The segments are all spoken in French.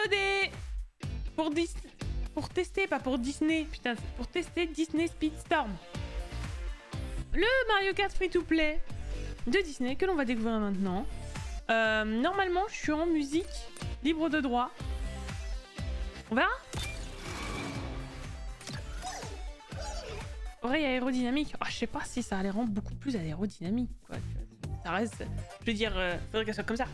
loader pour tester, pas pour Disney. Putain, pour tester Disney Speedstorm. Le Mario Kart free-to-play de Disney que l'on va découvrir maintenant. Normalement, je suis en musique libre de droit. On verra. Oreille aérodynamique. Oh, je sais pas si ça les rend beaucoup plus aérodynamiques, quoi. Ça reste... Je veux dire, faudrait qu'elle soit comme ça.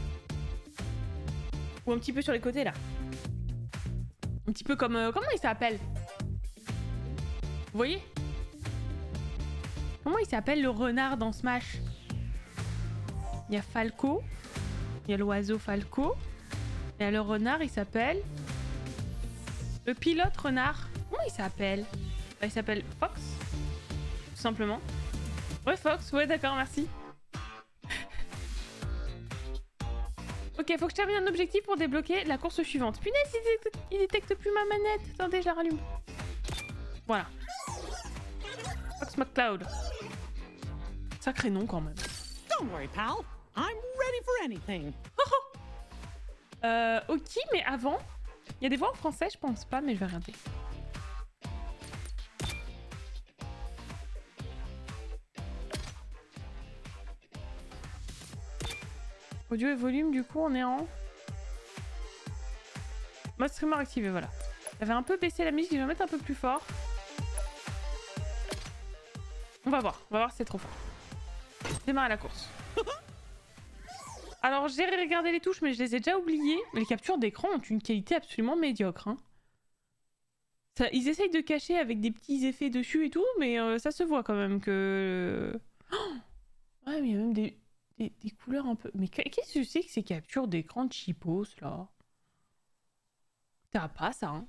Ou un petit peu sur les côtés, là. Un petit peu comme... comment il s'appelle? Vous voyez? Comment il s'appelle le renard dans Smash? Il y a Falco. Il y a l'oiseau Falco. Il y a le renard, il s'appelle... Le pilote renard. Comment il s'appelle? Il s'appelle Fox. Tout simplement. Ouais, Fox. Ouais, d'accord, merci. Ok, faut que je termine un objectif pour débloquer la course suivante. Punaise, il détecte plus ma manette. Attendez, je la rallume. Voilà. Fox McCloud. Sacré nom quand même. Don't worry, pal. I'm ready for anything. Ok, mais avant, il y a des voix en français, je pense pas, mais je vais regarder. Audio et volume, du coup, on est en... Mode streamer activé, voilà. J'avais un peu baissé la musique, je vais mettre un peu plus fort. On va voir si c'est trop fort. Démarrer la course. Alors, j'ai regardé les touches, mais je les ai déjà oubliées. Les captures d'écran ont une qualité absolument médiocre. Hein. Ça, ils essayent de cacher avec des petits effets dessus et tout, mais ça se voit quand même que... Oh ouais, mais il y a même des couleurs un peu... Mais qu'est-ce que c'est que ces captures d'écran de cheapos, là? T'as pas ça, hein?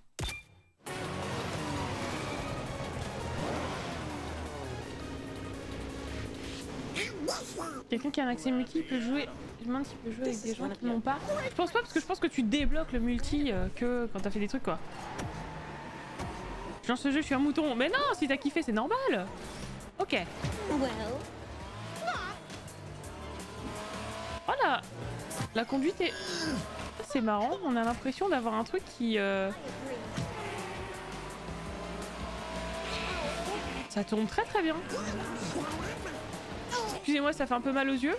Quelqu'un qui a un accès multi peut jouer... Je me demande s'il peut jouer avec des gens qui n'ont pas. Je pense pas, parce que je pense que tu débloques le multi que quand t'as fait des trucs, quoi. Je lance ce jeu, je suis un mouton. Mais non, si t'as kiffé, c'est normal. Ok. Voilà. La conduite est... C'est marrant, on a l'impression d'avoir un truc qui... Ça tourne très très bien. Excusez-moi, ça fait un peu mal aux yeux.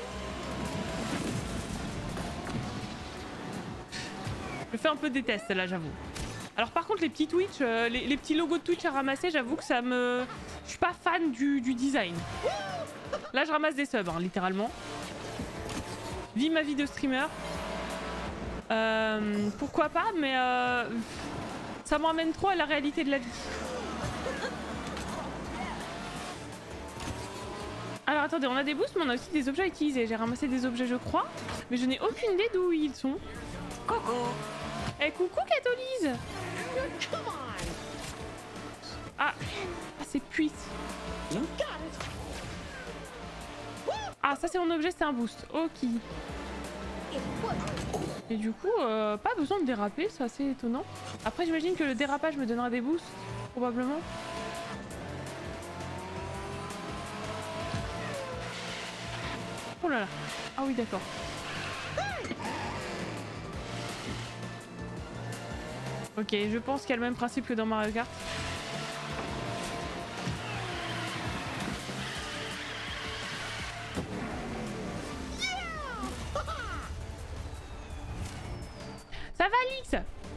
Je fais un peu des tests là, j'avoue. Alors par contre les petits Twitch, les petits logos de Twitch à ramasser, j'avoue que ça me... Je suis pas fan du design. Là je ramasse des subs, hein, littéralement. Vis ma vie de streamer. Pourquoi pas, mais ça me ramène trop à la réalité de la vie. Alors attendez, on a des boosts, mais on a aussi des objets à utiliser. J'ai ramassé des objets, je crois, mais je n'ai aucune idée d'où ils sont. Coucou. Eh, coucou Catolise. Ah, c'est puisse. Ah, ça c'est mon objet, c'est un boost. Ok. Et du coup, pas besoin de déraper, c'est assez étonnant. Après, j'imagine que le dérapage me donnera des boosts, probablement. Oh là là. Ah oui, d'accord. Ok, je pense qu'il y a le même principe que dans Mario Kart. Ça va, Alix?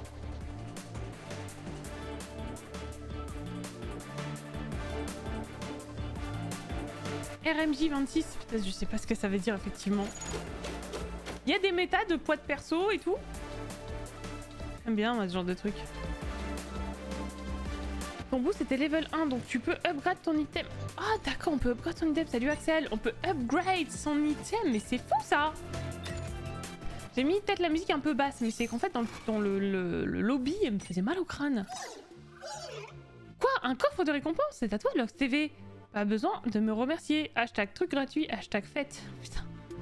RMJ 26, putain, je sais pas ce que ça veut dire effectivement. Il y a des méta de poids de perso et tout. J'aime bien moi ce genre de truc. Ton boost c'était level 1, donc tu peux upgrade ton item. Ah d'accord, on peut upgrade son item, salut Axel. On peut upgrade son item, mais c'est fou ça. J'ai mis peut-être la musique un peu basse, mais c'est qu'en fait dans le lobby, elle me faisait mal au crâne. Quoi? Un coffre de récompense? C'est à toi Lox TV. Pas besoin de me remercier. Hashtag truc gratuit, hashtag fête. Putain.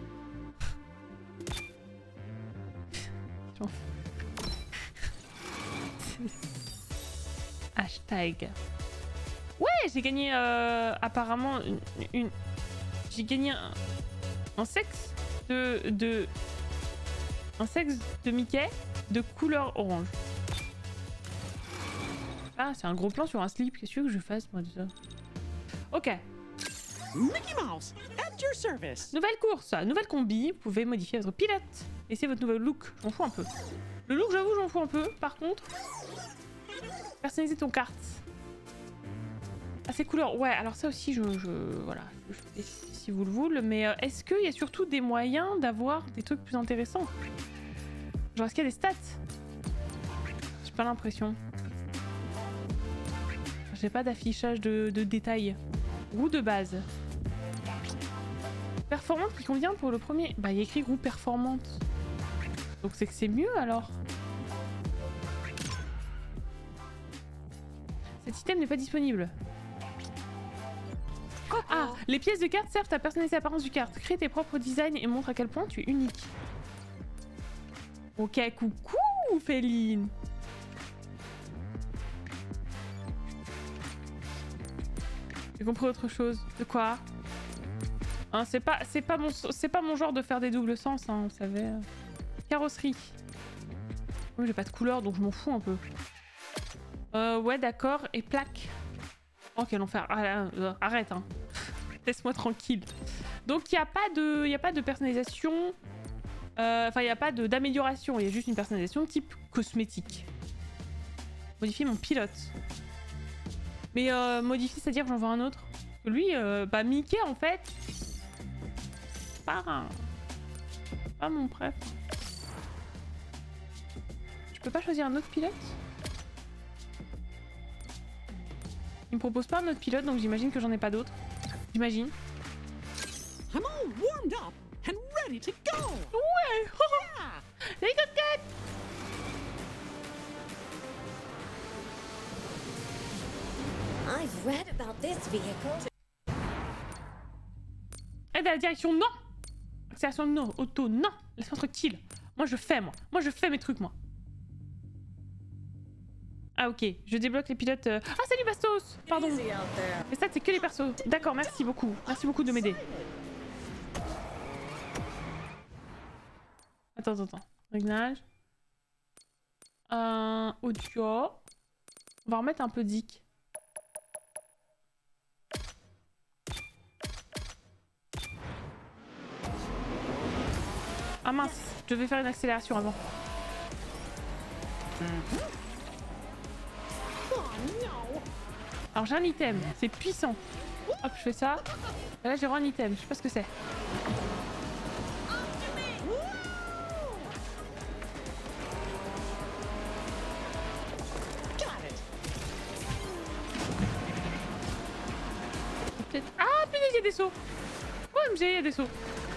Hashtag. Ouais, j'ai gagné apparemment une... J'ai gagné un sexe de... Un sexe de Mickey de couleur orange. Ah, c'est un gros plan sur un slip. Qu'est-ce que tu veux que je fasse, moi, de ça? Ok. Mickey Mouse, at your service. Nouvelle course, nouvelle combi. Vous pouvez modifier votre pilote. Et c'est votre nouvel look. J'en fous un peu. Le look, j'avoue, j'en fous un peu. Par contre, personnaliser ton carte. Ah, ces couleurs. Ouais, alors ça aussi, voilà. Je fais si vous le voulez. Mais est-ce qu'il y a surtout des moyens d'avoir des trucs plus intéressants? Genre, est-ce qu'il y a des stats? J'ai pas l'impression. J'ai pas d'affichage de détails. Roue de base. Performante qui convient pour le premier. Bah, il y a écrit roue performante. Donc c'est que c'est mieux alors. Cet item n'est pas disponible. Ah, les pièces de carte servent à personnaliser l'apparence du carte. Crée tes propres designs et montre à quel point tu es unique. Ok, coucou Féline. J'ai compris autre chose. De quoi? Hein, c'est pas mon genre de faire des doubles sens, hein, vous savez. Carrosserie. Oui, j'ai pas de couleur, donc je m'en fous un peu. Ouais, d'accord. Et plaque. Oh, quel enfer. Arrête, hein. Laisse-moi tranquille. Donc, il n'y a pas de personnalisation. Enfin, il n'y a pas d'amélioration. Il y a juste une personnalisation type cosmétique. Modifier mon pilote. Mais modifier, c'est-à-dire que j'en veux un autre. Lui, bah Mickey, en fait, pas mon préf. Je peux pas choisir un autre pilote? Il me propose pas un autre pilote, donc j'imagine que j'en ai pas d'autres. J'imagine. I'm all warmed up and ready to go. Ouais. Les coquettes. I've read about this vehicle. Aide à la direction, non. Accélération, non. Auto, non. Laisse-moi tranquille. Moi je fais mes trucs, moi. Ah ok, je débloque les pilotes. Ah salut Bastos. Pardon. Mais ça c'est que les persos. D'accord, merci beaucoup. Merci beaucoup de m'aider. Attends. Réglage. Audio. On va remettre un peu Dick. Ah mince, je devais faire une accélération avant. Alors j'ai un item, c'est puissant. Hop, je fais ça. Et là j'ai un item, je sais pas ce que c'est. Ah putain, il y a des sauts. OMG, il y a des sauts.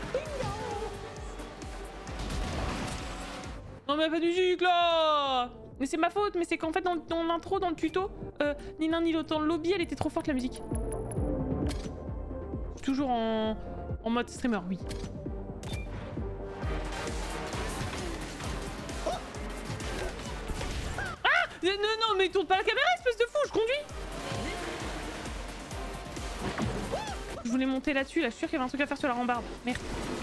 Non mais pas de musique là. Mais c'est ma faute, mais c'est qu'en fait dans l'intro, dans le tuto, ni l'un ni l'autre, dans le lobby, elle était trop forte la musique. Toujours en mode streamer, oui. Ah non, mais tourne pas la caméra, espèce de fou, je conduis. Je voulais monter là-dessus, là, je suis sûre qu'il y avait un truc à faire sur la rambarde. Merde.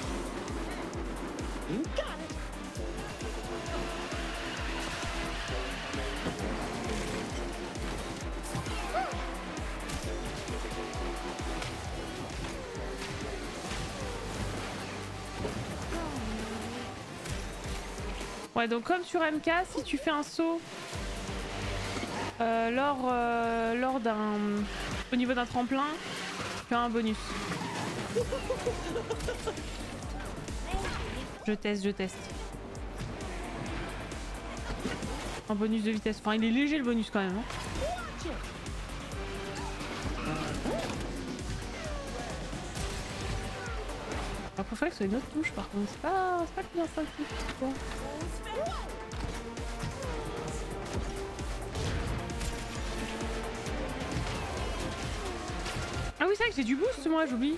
Ouais, donc comme sur MK, si tu fais un saut lors d'un... au niveau d'un tremplin, tu as un bonus. Je teste. Un bonus de vitesse. Enfin, il est léger le bonus quand même. Hein. Alors, faut faire que ce soit une autre touche par contre. C'est pas plus instinctif. Bon. Ah oui, c'est vrai que j'ai du boost moi, j'oublie.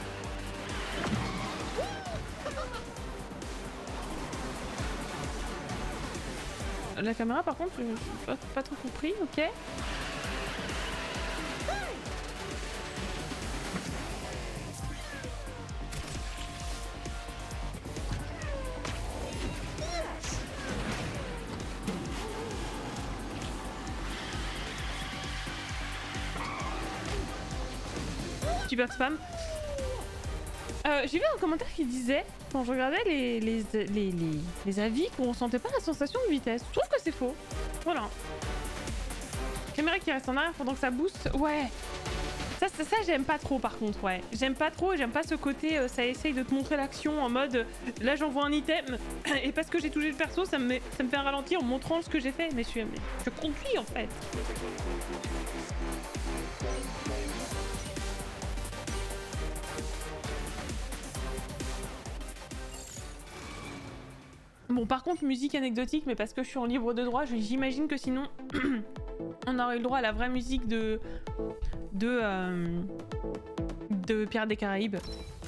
La caméra par contre, j'ai pas trop compris, ok. Super spam. J'ai vu un commentaire qui disait, quand je regardais les avis, qu'on ressentait pas la sensation de vitesse. Je trouve que c'est faux. Voilà. Caméra qui reste en arrière pendant que ça booste. Ouais. Ça j'aime pas trop par contre, ouais. J'aime pas trop, j'aime pas ce côté, ça essaye de te montrer l'action en mode, là j'envoie un item, et parce que j'ai touché le perso, ça me fait un ralenti en montrant ce que j'ai fait. Mais je conduis en fait. Bon, par contre, musique anecdotique, mais parce que je suis en libre de droit, j'imagine que sinon, on aurait eu le droit à la vraie musique de Pirates des Caraïbes.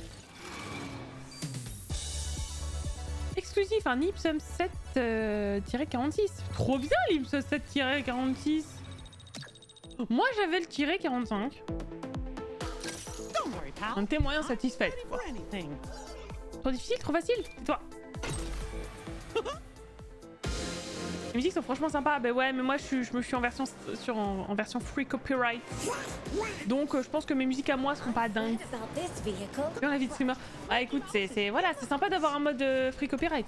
Exclusif, un Ipsum 7-46. Trop bien l'Ipsum 7-46. Moi, j'avais le tiré 45. Un témoin satisfait. Trop difficile, trop facile, c'est toi. Les musiques sont franchement sympas. Bah ouais, mais moi je me suis en version en version free copyright. Donc je pense que mes musiques à moi seront pas dingues. Bien la vie de streamer. Ah écoute, c'est voilà, c'est sympa d'avoir un mode free copyright.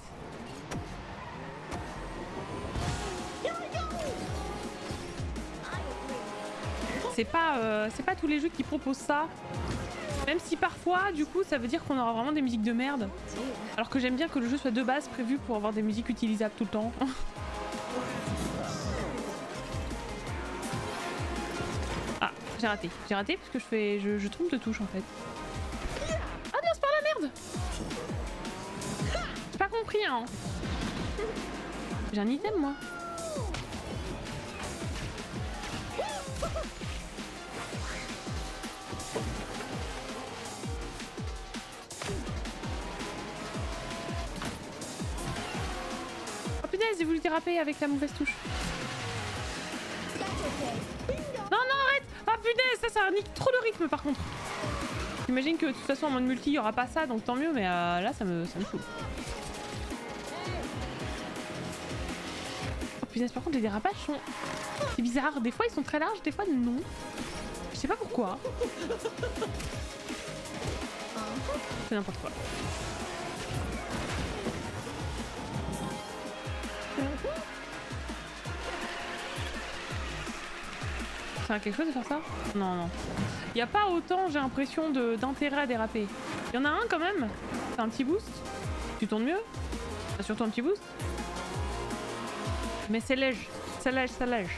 C'est pas tous les jeux qui proposent ça. Même si parfois, du coup, ça veut dire qu'on aura vraiment des musiques de merde. Alors que j'aime bien que le jeu soit de base prévu pour avoir des musiques utilisables tout le temps. Ah, j'ai raté. J'ai raté parce que je trompe de touche en fait. Ah non, c'est pas la merde! J'ai pas compris, hein. J'ai un item, moi. J'ai voulu déraper avec la mauvaise touche. Non, non, arrête! Ah punaise, ça nique trop le rythme par contre. J'imagine que de toute façon en mode multi il y aura pas ça, donc tant mieux, mais là ça me fout. Oh punaise, par contre les dérapages sont... C'est bizarre, des fois ils sont très larges, des fois non. Je sais pas pourquoi. C'est n'importe quoi. Ça a quelque chose de faire ça? Non, non. Il n'y a pas autant, j'ai l'impression, d'intérêt à déraper. Il y en a un quand même. C'est un petit boost. Tu tournes mieux. T'as surtout un petit boost. Mais c'est léger. Ça lège, ça lège.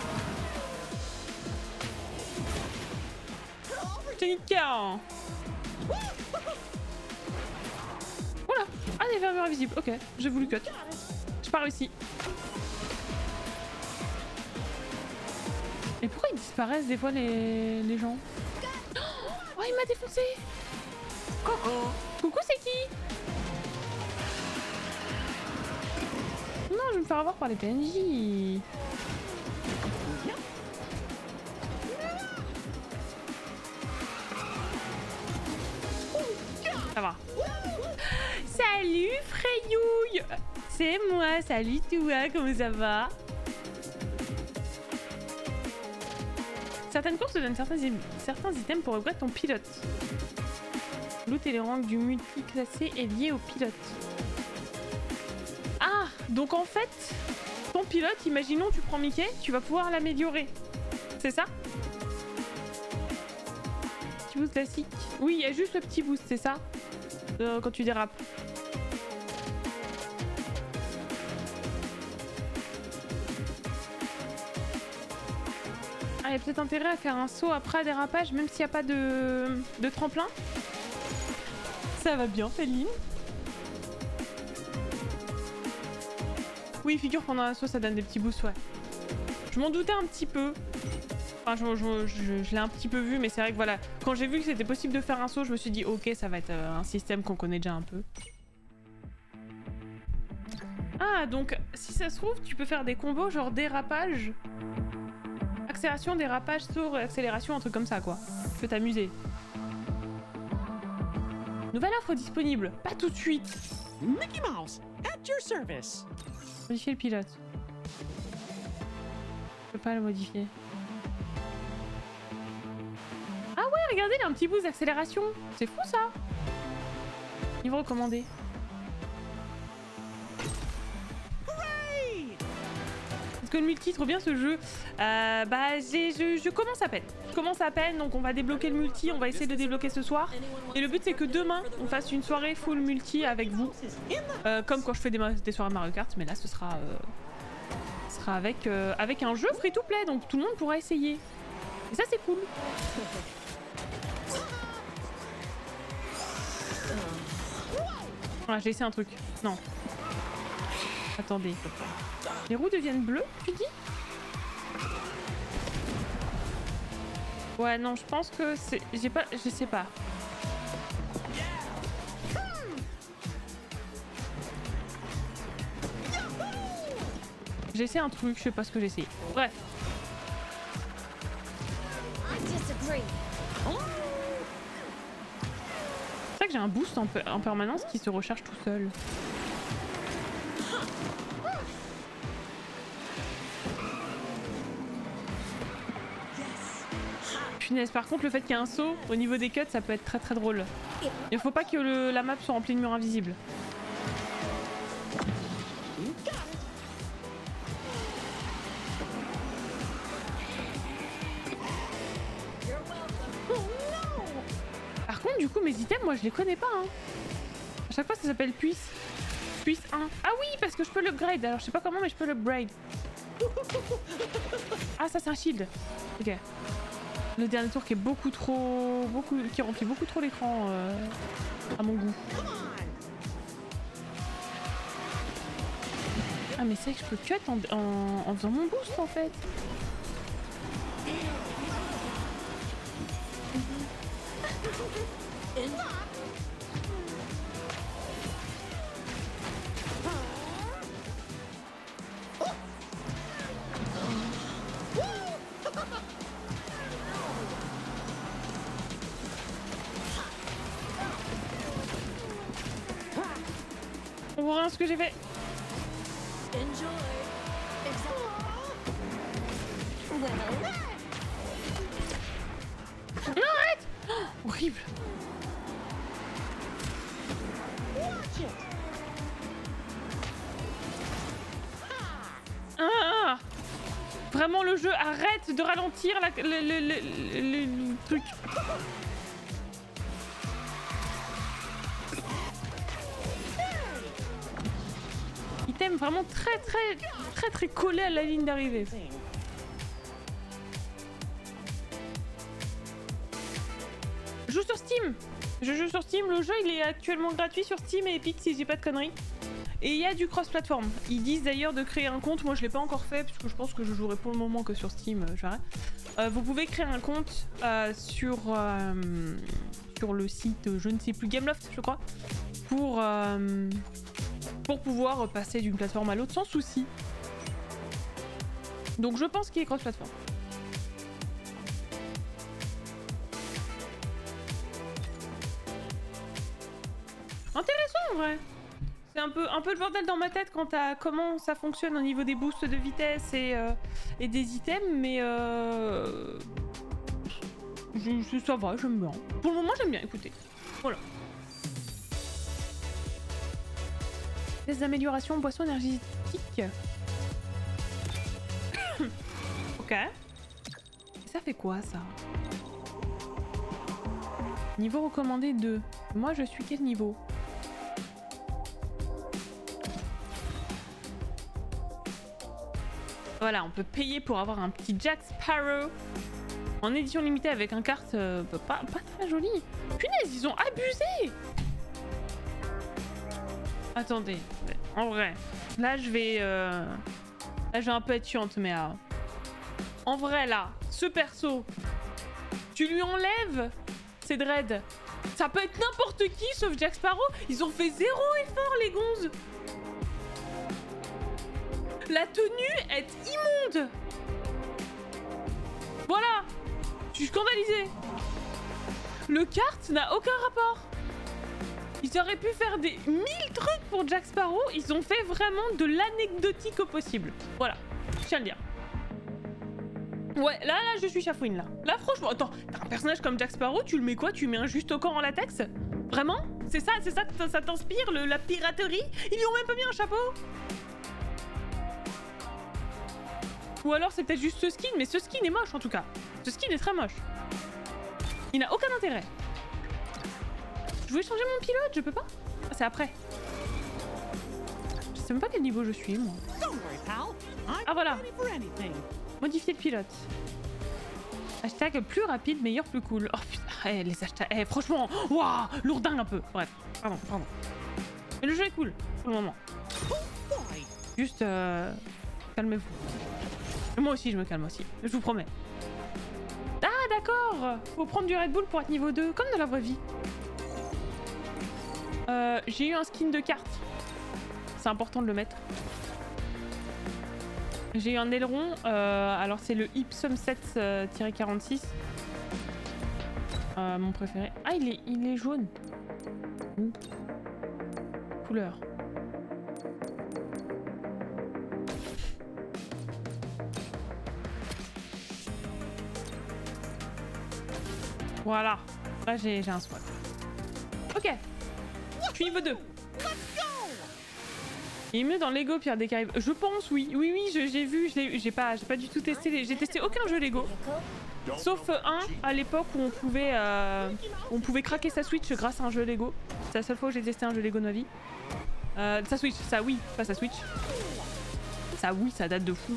T'es niqué, hein. Voilà. Ah, des fermures invisibles. Ok, j'ai voulu cut. J'ai pas réussi. Et pourquoi ils disparaissent des fois les gens? Oh, il m'a défoncé. Coucou. Coucou, c'est qui? Non, je vais me faire avoir par les PNJ. Ça va. Salut Frayouille. C'est moi, salut toi, comment ça va? Certaines courses te donnent certains items pour upgrade ton pilote. Loot et les rangs du multi-classé est lié au pilote. Ah, donc en fait, ton pilote, imaginons tu prends Mickey, tu vas pouvoir l'améliorer. C'est ça? Petit boost classique. Oui, il y a juste le petit boost, c'est ça? Quand tu dérapes. Il y a peut-être intérêt à faire un saut après un dérapage, même s'il n'y a pas de tremplin. Ça va bien, Féline. Oui, figure pendant un saut, ça donne des petits boosts, ouais. Je m'en doutais un petit peu. Enfin, je l'ai un petit peu vu, mais c'est vrai que voilà, quand j'ai vu que c'était possible de faire un saut, je me suis dit, ok, ça va être un système qu'on connaît déjà un peu. Ah, donc, si ça se trouve, tu peux faire des combos genre dérapage... Accélération, dérapage, saut, accélération, un truc comme ça quoi. Tu peux t'amuser. Nouvelle offre disponible. Pas tout de suite. Mickey Mouse, at your service. Modifier le pilote. Je peux pas le modifier. Ah ouais, regardez, il a un petit boost d'accélération. C'est fou ça. Niveau recommandé. Parce que le multi, trop bien ce jeu. Bah, je commence à peine. Je commence à peine, donc on va débloquer le multi. On va essayer de débloquer ce soir. Et le but, c'est que demain, on fasse une soirée full multi avec vous. Comme quand je fais des soirées Mario Kart. Mais là, ce sera avec un jeu free-to-play. Donc tout le monde pourra essayer. Et ça, c'est cool. Ah, j'ai essayé un truc. Non. Attendez. Les roues deviennent bleues, tu dis? Ouais, non, je pense que c'est... J'ai pas... Je sais pas. J'ai essayé un truc, je sais pas ce que j'ai essayé. Bref. C'est vrai que j'ai un boost en permanence qui se recharge tout seul. Punaise, par contre le fait qu'il y ait un saut au niveau des cuts, ça peut être très très drôle. Il faut pas que la map soit remplie de murs invisibles. Par contre du coup mes items, moi je les connais pas hein. À chaque fois ça s'appelle Puisse 1. Ah oui, parce que je peux l'upgrade, alors je sais pas comment mais je peux l'upgrade. Ah ça c'est un shield. Ok. Le dernier tour qui est qui remplit beaucoup trop l'écran à mon goût. Ah mais c'est vrai que je peux cut en faisant mon boost en fait. On voit rien ce que j'ai fait. Non, arrête! Oh, horrible. Ah, vraiment le jeu arrête de ralentir le truc. Item vraiment très collé à la ligne d'arrivée. Je joue sur Steam. Je joue sur Steam. Le jeu il est actuellement gratuit sur Steam et Epic si j'ai pas de conneries. Et il y a du cross-platform. Ils disent d'ailleurs de créer un compte. Moi je l'ai pas encore fait puisque je pense que je jouerai pour le moment que sur Steam. Vous pouvez créer un compte sur le site, je ne sais plus, Gameloft je crois, pour pouvoir passer d'une plateforme à l'autre sans souci. Donc je pense qu'il est cross-platform. Intéressant en vrai. C'est un peu le bordel dans ma tête quant à comment ça fonctionne au niveau des boosts de vitesse et des items, mais ça va, j'aime bien. Pour le moment j'aime bien, écoutez. Voilà. Des améliorations, boissons énergétiques. Ok. Ça fait quoi ça? Niveau recommandé 2. Moi je suis quel niveau? Voilà, on peut payer pour avoir un petit Jack Sparrow en édition limitée avec un carte pas très joli. Punaise, ils ont abusé. Attendez, en vrai, là je vais un peu être chiante, mais en vrai là, ce perso, tu lui enlèves ses dreads. Ça peut être n'importe qui sauf Jack Sparrow. Ils ont fait 0 effort les gonzes. La tenue est immonde. Voilà. Je suis scandalisée. Le kart n'a aucun rapport. Ils auraient pu faire des 1000 trucs pour Jack Sparrow. Ils ont fait vraiment de l'anecdotique au possible. Voilà, je tiens à le dire. Ouais, là, je suis chafouine, là. Là, franchement, attends, t'as un personnage comme Jack Sparrow, tu le mets quoi? Tu mets un juste au corps en latex? Vraiment? C'est ça que ça t'inspire, la piraterie? Ils lui ont même pas mis un chapeau? Ou alors c'est peut-être juste ce skin, mais ce skin est moche en tout cas. Ce skin est très moche. Il n'a aucun intérêt. Je voulais changer mon pilote, je peux pas? Ah, c'est après. Je sais même pas quel niveau je suis, moi. Don't worry, pal. I'm Ah voilà. ready for anything. Modifier le pilote. Hashtag plus rapide, meilleur, plus cool. Oh putain, les hashtags. Franchement, waouh, lourdingue un peu. Bref, pardon. Mais le jeu est cool, pour le moment. Oh boy. Juste, calmez-vous. Et moi aussi, je me calme aussi, je vous promets. Ah d'accord, faut prendre du Red Bull pour être niveau 2, comme dans la vraie vie. J'ai eu un skin de carte. C'est important de le mettre. J'ai eu un aileron, alors c'est le Ipsum 7-46. Mon préféré. Ah, il est jaune. Ouh. Couleur. Voilà. Là, j'ai un SWAT. Ok. Je suis niveau 2. Il est mieux dans Lego Pierre des Caraïbes. Je pense, oui. Oui, j'ai vu. J'ai pas du tout testé. J'ai testé aucun jeu Lego. Sauf un à l'époque où on pouvait craquer sa Switch grâce à un jeu Lego. C'est la seule fois où j'ai testé un jeu Lego de ma vie. Sa Switch, ça oui, pas sa Switch. Ça oui, ça date de fou.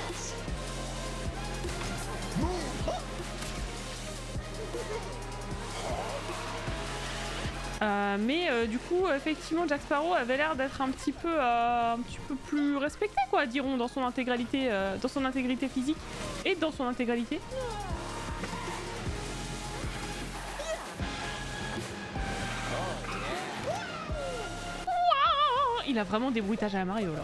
Mais du coup, effectivement, Jack Sparrow avait l'air d'être un petit peu plus respecté, quoi, dirons, dans son intégralité physique et dans son intégralité. Wow, il a vraiment des bruitages à la Mario là.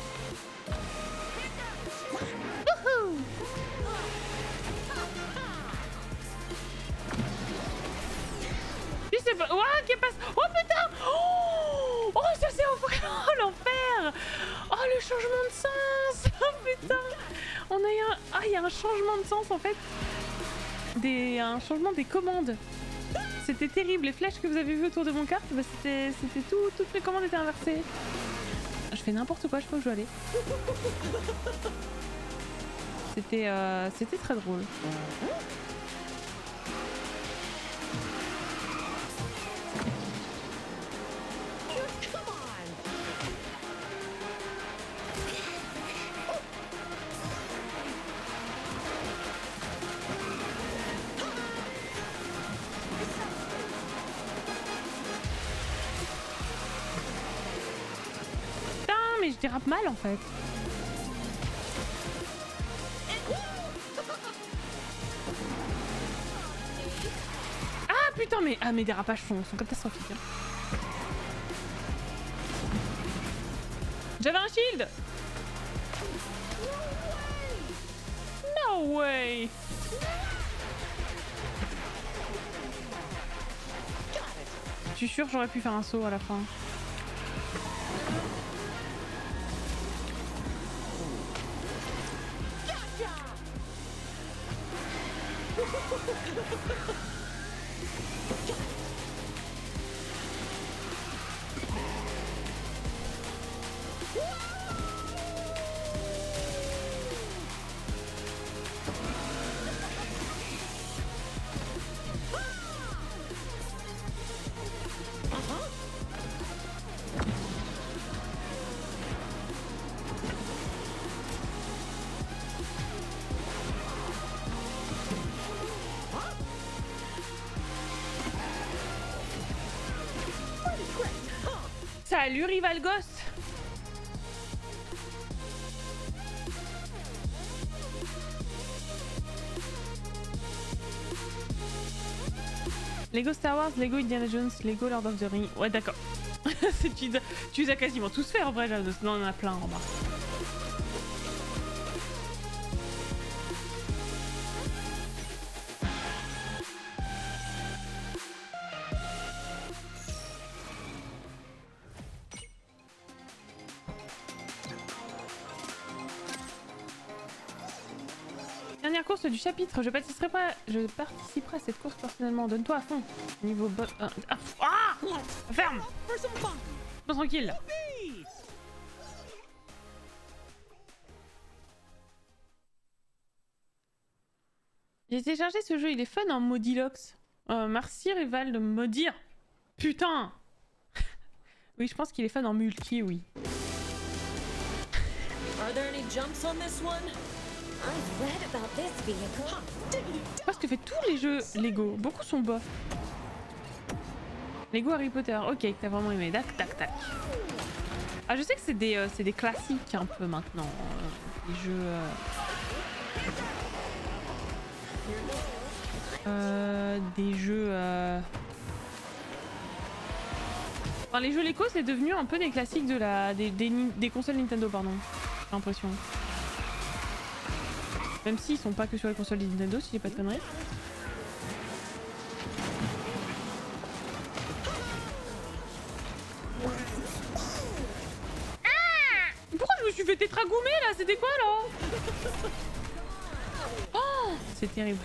Ouah, qui passe. Oh putain. Oh, ça c'est vraiment l'enfer. Oh, le changement de sens. Oh putain. On a eu il y a un changement de sens en fait. Un changement des commandes. C'était terrible. Les flèches que vous avez vues autour de mon carte, bah, c'était toutes les commandes étaient inversées. Je fais n'importe quoi, je sais pas où je dois aller. C'était très drôle. Mais je dérape mal en fait. Ah putain, mais mes dérapages sont catastrophiques. Hein. J'avais un shield. No way. Je suis sûre j'aurais pu faire un saut à la fin. Salut Rival Ghost. Lego Star Wars, Lego Indiana Jones, Lego Lord of the Rings. Ouais d'accord. tu les as quasiment tous fait en vrai, là. Non, on en a plein en bas. Dernière course du chapitre. Je participerai à cette course personnellement. Donne-toi à fond. Niveau bon... Ferme. Bon, tranquille. J'ai téléchargé ce jeu, il est fun en Modilox. Merci Rival de me dire. Putain. Oui, je pense qu'il est fun en multi, oui. Are there any jumps on this one? I've read about this vehicle. Parce que fait tous les jeux Lego, beaucoup sont bof. Lego Harry Potter, ok, t'as vraiment aimé. Tac, tac, tac. Ah, je sais que c'est des classiques un peu maintenant. Les jeux... des jeux... Enfin, les jeux Lego, c'est devenu un peu des classiques de des consoles Nintendo, pardon. J'ai l'impression. Même s'ils sont pas que sur les consoles Nintendo, si j'ai pas de conneries. Pourquoi je me suis fait tétragoumer là? C'était quoi là? Oh, c'est terrible.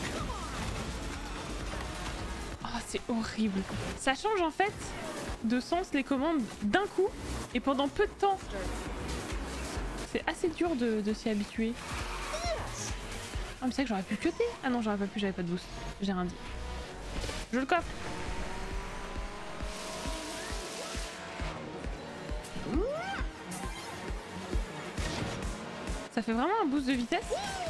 Oh, c'est horrible. Ça change en fait de sens les commandes d'un coup et pendant peu de temps. C'est assez dur de s'y habituer. Ah mais c'est vrai que j'aurais pu cutter. Ah non j'aurais pas pu, j'avais pas de boost. J'ai rien dit. Je le coffre. Ça fait vraiment un boost de vitesse.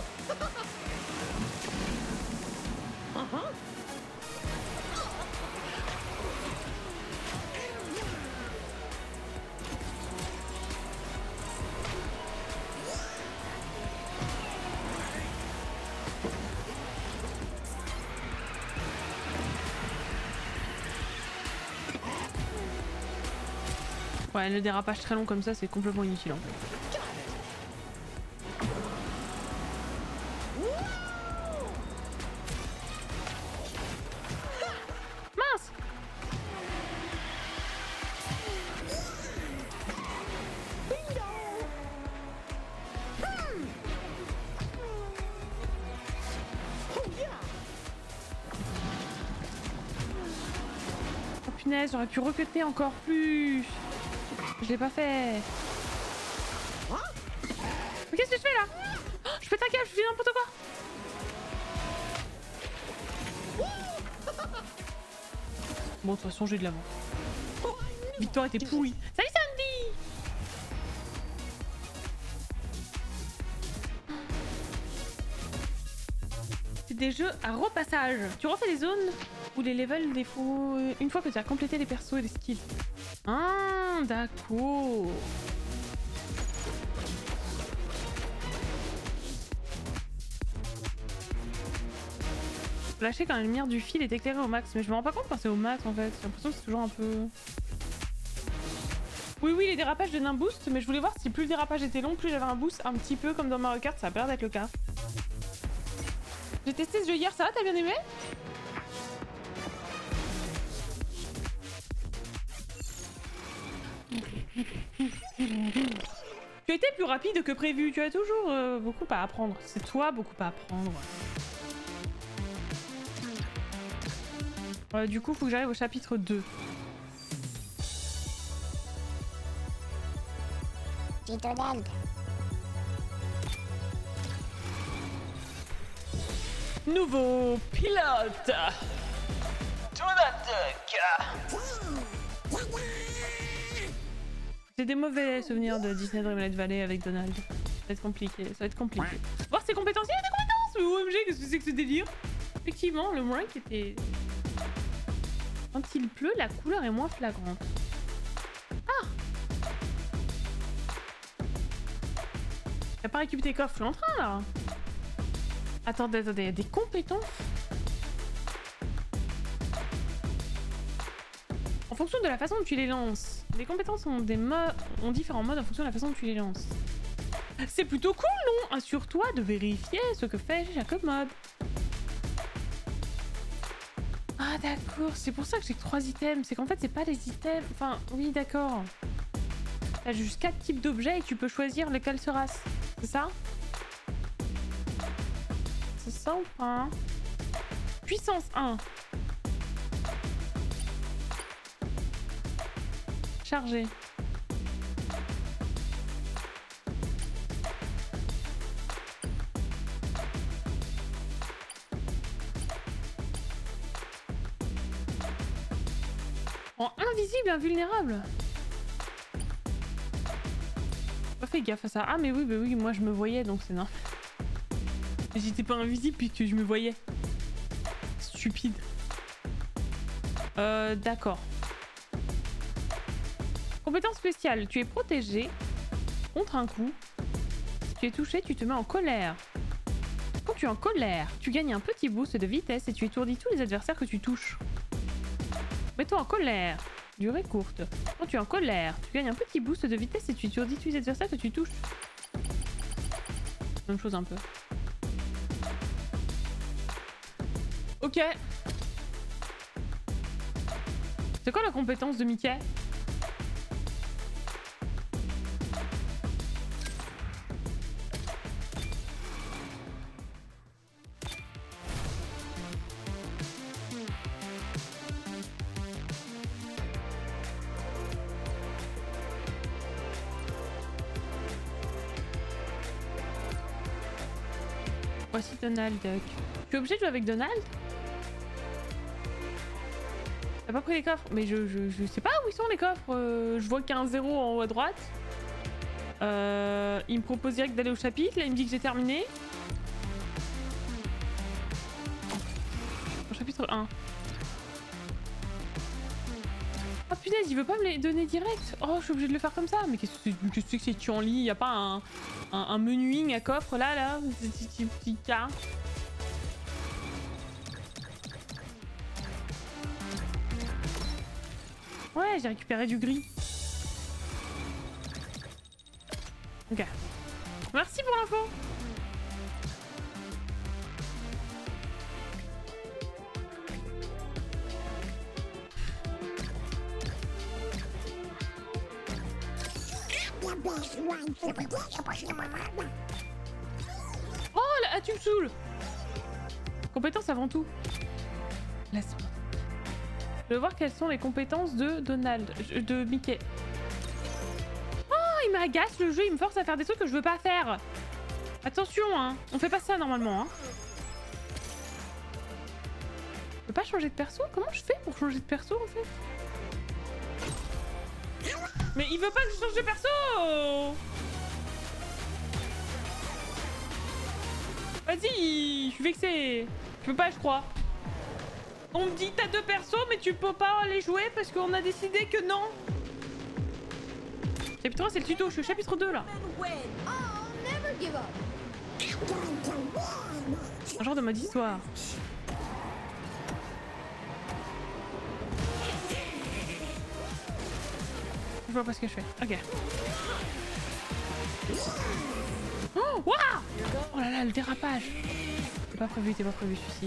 Ouais, le dérapage très long comme ça, c'est complètement inutile en fait. Mince! Oh punaise, j'aurais pu recuter encore plus. Je l'ai pas fait. Mais qu'est-ce que je fais là? Oh, je pète un câble, je fais n'importe quoi. Bon, de toute façon, j'ai de l'avant. Victoire était pourrie. Salut Sandy! C'est des jeux à repassage. Tu refais les zones ou les levels des faux une fois que tu as complété les persos et les skills. Ah, d'accord. Lâcher quand la lumière du fil est éclairée au max, mais je me rends pas compte quand c'est au max en fait. J'ai l'impression que c'est toujours un peu... Oui, les dérapages donnent un boost, mais je voulais voir si plus le dérapage était long, plus j'avais un boost un petit peu comme dans Mario Kart, ça a l'air d'être le cas. J'ai testé ce jeu hier, ça va, t'as bien aimé? Tu as été plus rapide que prévu, tu as toujours beaucoup à apprendre. C'est toi beaucoup à apprendre. Du coup, faut que j'arrive au chapitre 2. C'est Donald. Nouveau pilote. Donald Duck. J'ai des mauvais souvenirs de Disney Dreamlight Valley avec Donald. Ça va être compliqué, ça va être compliqué. Voir ses compétences, il y a des compétences. Mais OMG, qu'est-ce que c'est que ce délire? Effectivement, le rank était... Quand il pleut, la couleur est moins flagrante. Ah! T'as pas récupéré tes coffres, je suis en train là. Attendez, il y a des compétences. En fonction de la façon dont tu les lances. Les compétences ont différents modes en fonction de la façon dont tu les lances. C'est plutôt cool, non? Assure-toi de vérifier ce que fait chaque mode. Ah d'accord, c'est pour ça que j'ai que 3 items. C'est qu'en fait c'est pas des items... Enfin, oui d'accord. T'as juste 4 types d'objets et tu peux choisir lequel sera. C'est ça? C'est ça ou pas? Puissance 1. Chargé. En invisible, invulnérable. Pas fait gaffe à ça. Ah mais oui, bah oui, moi je me voyais donc c'est normal. J'étais pas invisible puisque je me voyais. Stupide. D'accord. Compétence spéciale. Tu es protégé contre un coup. Si tu es touché, tu te mets en colère. Quand tu es en colère, tu gagnes un petit boost de vitesse et tu étourdis tous les adversaires que tu touches. Mets-toi en colère. Durée courte. Quand tu es en colère, tu gagnes un petit boost de vitesse et tu étourdis tous les adversaires que tu touches. Même chose un peu. Ok. C'est quoi la compétence de Mickey? Voici Donald Duck. Tu es obligé de jouer avec Donald? T'as pas pris les coffres? Mais je sais pas où ils sont les coffres. Je vois qu'il y a un 0 en haut à droite. Il me propose direct d'aller au chapitre. Là il me dit que j'ai terminé. Au chapitre 1. Oh punaise, il veut pas me les donner direct. Oh, je suis obligée de le faire comme ça. Mais qu'est-ce que c'est que tu en lis? Y a pas un menuing à coffre là petit cas. Ouais, j'ai récupéré du gris. Ok. Merci pour l'info. Oh là, tu me saoules. Compétences avant tout. Laisse-moi. Je veux voir quelles sont les compétences de Donald, de Mickey. Oh, il m'agace le jeu, il me force à faire des trucs que je veux pas faire. Attention, hein, on fait pas ça normalement. Hein. Je peux pas changer de perso? Comment je fais pour changer de perso en fait? Mais il veut pas que je change de perso! Vas-y, je suis vexée. Je peux pas, je crois. On me dit t'as 2 persos mais tu peux pas les jouer parce qu'on a décidé que non. Chapitre 1 c'est le tuto, je suis au chapitre 2 là. Un genre de mode histoire. Je vois pas ce que je fais. Ok. Oh, waouh! Oh là là, le dérapage. T'es pas prévu celui-ci.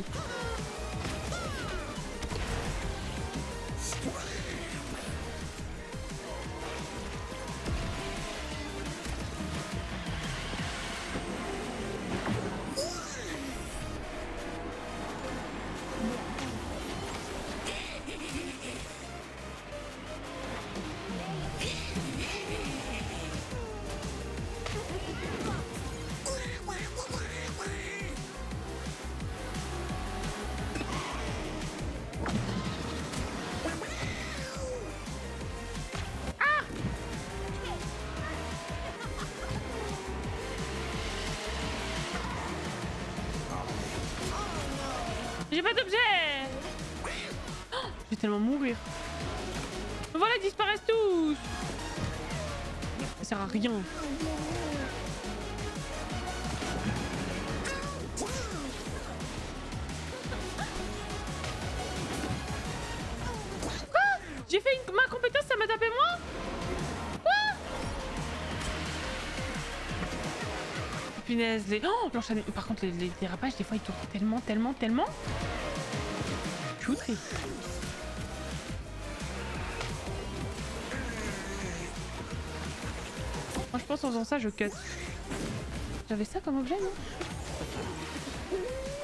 J'ai pas d'objet. Oh, je vais tellement mourir. Voilà, ils disparaissent tous. Ça sert à rien. Quoi? J'ai fait ma compétence, ça m'a tapé moi? Quoi? Punaise, oh, l'enchaînement. Par contre, les dérapages, des fois, ils tournent tellement. Je suis outrée. Moi, je pense en faisant ça, je cut. J'avais ça comme objet, non?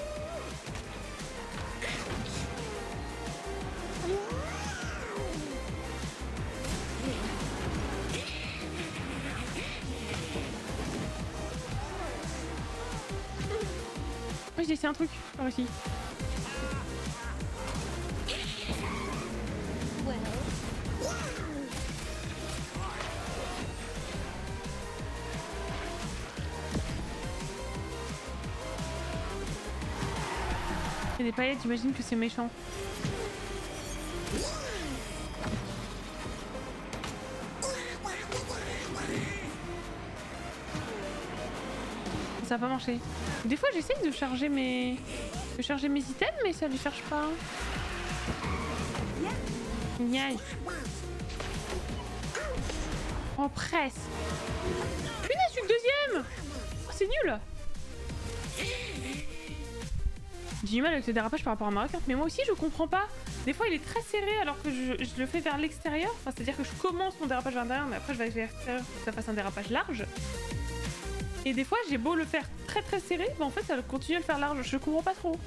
Oui, j'ai essayé un truc, pas réussi. Il y a des paillettes, j'imagine que c'est méchant. Ça a pas marché. Des fois j'essaye de charger mes items mais ça les charge pas. Niaï. Oh presque. Punaise, je suis le deuxième. Oh, c'est nul. J'ai du mal avec le dérapage par rapport à Mario Kart, mais moi aussi je comprends pas. Des fois il est très serré alors que je le fais vers l'extérieur. Enfin, c'est-à-dire que je commence mon dérapage vers l'intérieur, mais après je vais vers l'extérieur pour que ça fasse un dérapage large. Et des fois j'ai beau le faire très très serré, mais en fait ça continue à le faire large. Je comprends pas trop.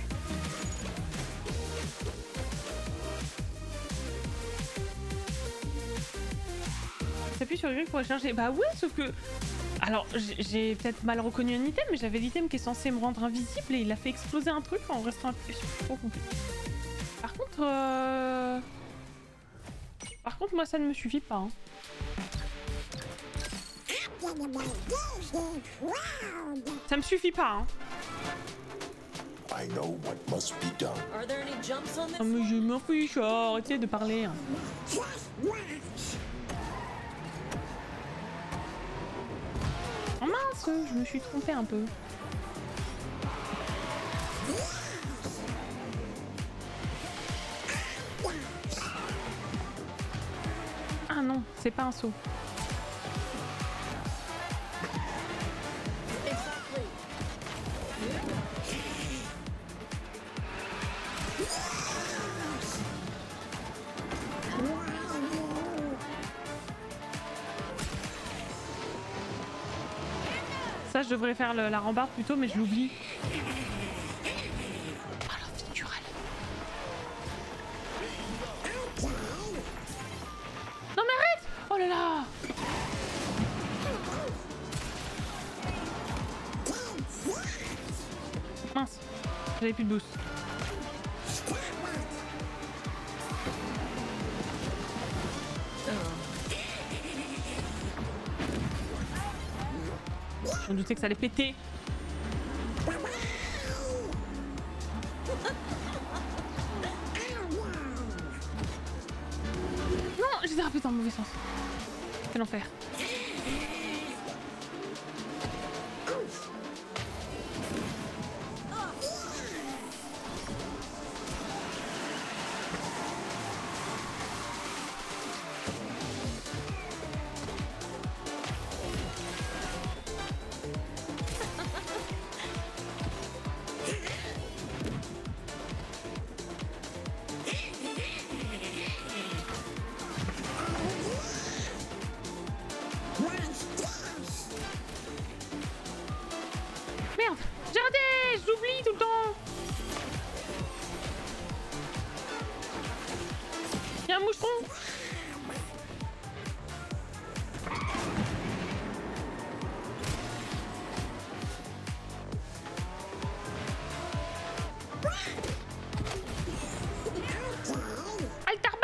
J'appuie sur le grille pour aller charger. Bah ouais, sauf que... Alors, j'ai peut-être mal reconnu un item, mais j'avais l'item qui est censé me rendre invisible et il a fait exploser un truc en restant un peu trop compliqué. Par contre, moi, ça ne me suffit pas. Hein. Ça me suffit pas. Hein. I know what must be done. Are there any jumps on Ah, this? mais je m'en fiche, arrêtez de parler. Hein. Oh mince, je me suis trompée un peu. Ah non, c'est pas un saut. Ça, je devrais faire la rambarde plutôt, mais je l'oublie. Oh, la figurale. Non mais arrête! Oh là là! Mince, j'avais plus de boost. Je me doutais que ça allait péter. Non, j'ai dérapé dans le mauvais sens. Quel enfer. Merde, j'ai raté, j'oublie tout le temps. Il y a un moucheron. Altarba!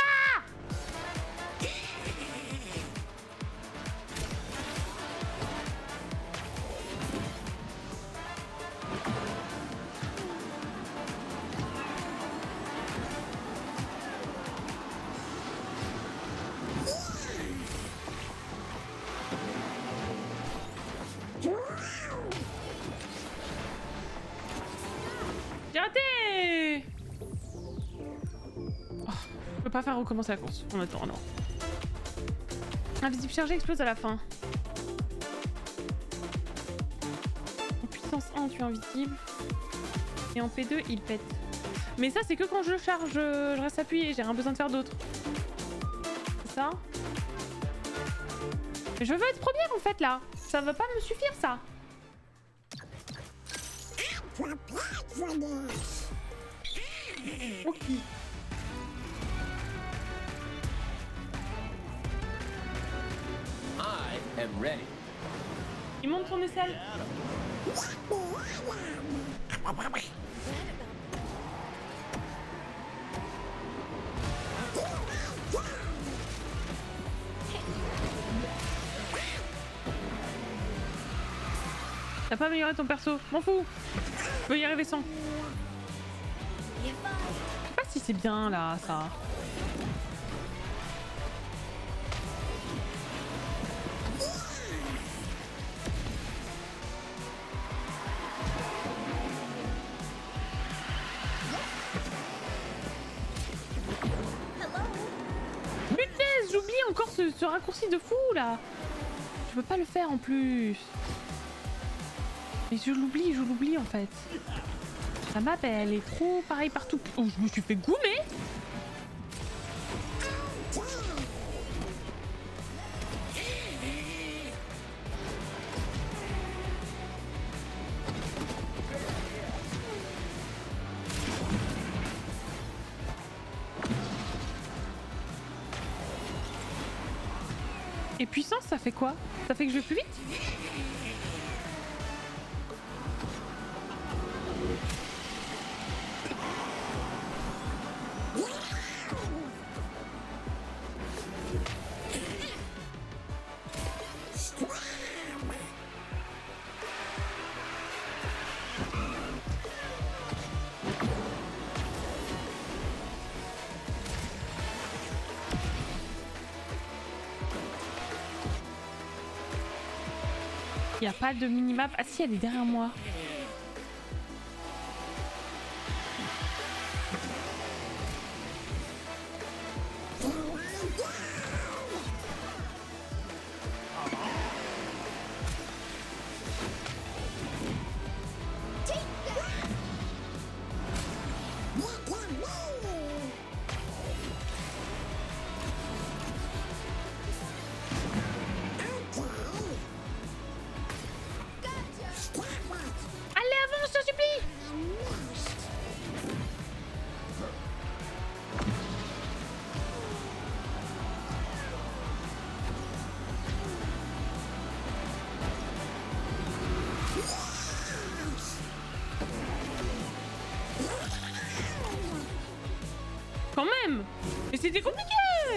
J'ai raté! Oh, je peux pas faire recommencer la course. On attend, non. Invisible chargé explose à la fin. En puissance 1, tu es invisible. Et en P2, il pète. Mais ça, c'est que quand je le charge, je reste appuyé. J'ai rien besoin de faire d'autre. C'est ça? Je veux être première en fait là. Ça va pas me suffire ça. Ok. I am ready. Il monte son aisselle. T'as pas amélioré ton perso, m'en fous. Je peux y arriver sans. Je sais pas si c'est bien là, ça. Putain, j'oublie encore ce raccourci de fou là. Je peux pas le faire en plus. Mais je l'oublie en fait. La map elle est trop pareille partout. Oh, je me suis fait goumer. Et puissance, ça fait quoi? Ça fait que je vais plus vite? Il n'y a pas de minimap. Ah si, elle est derrière moi. Quand même. Mais c'était compliqué.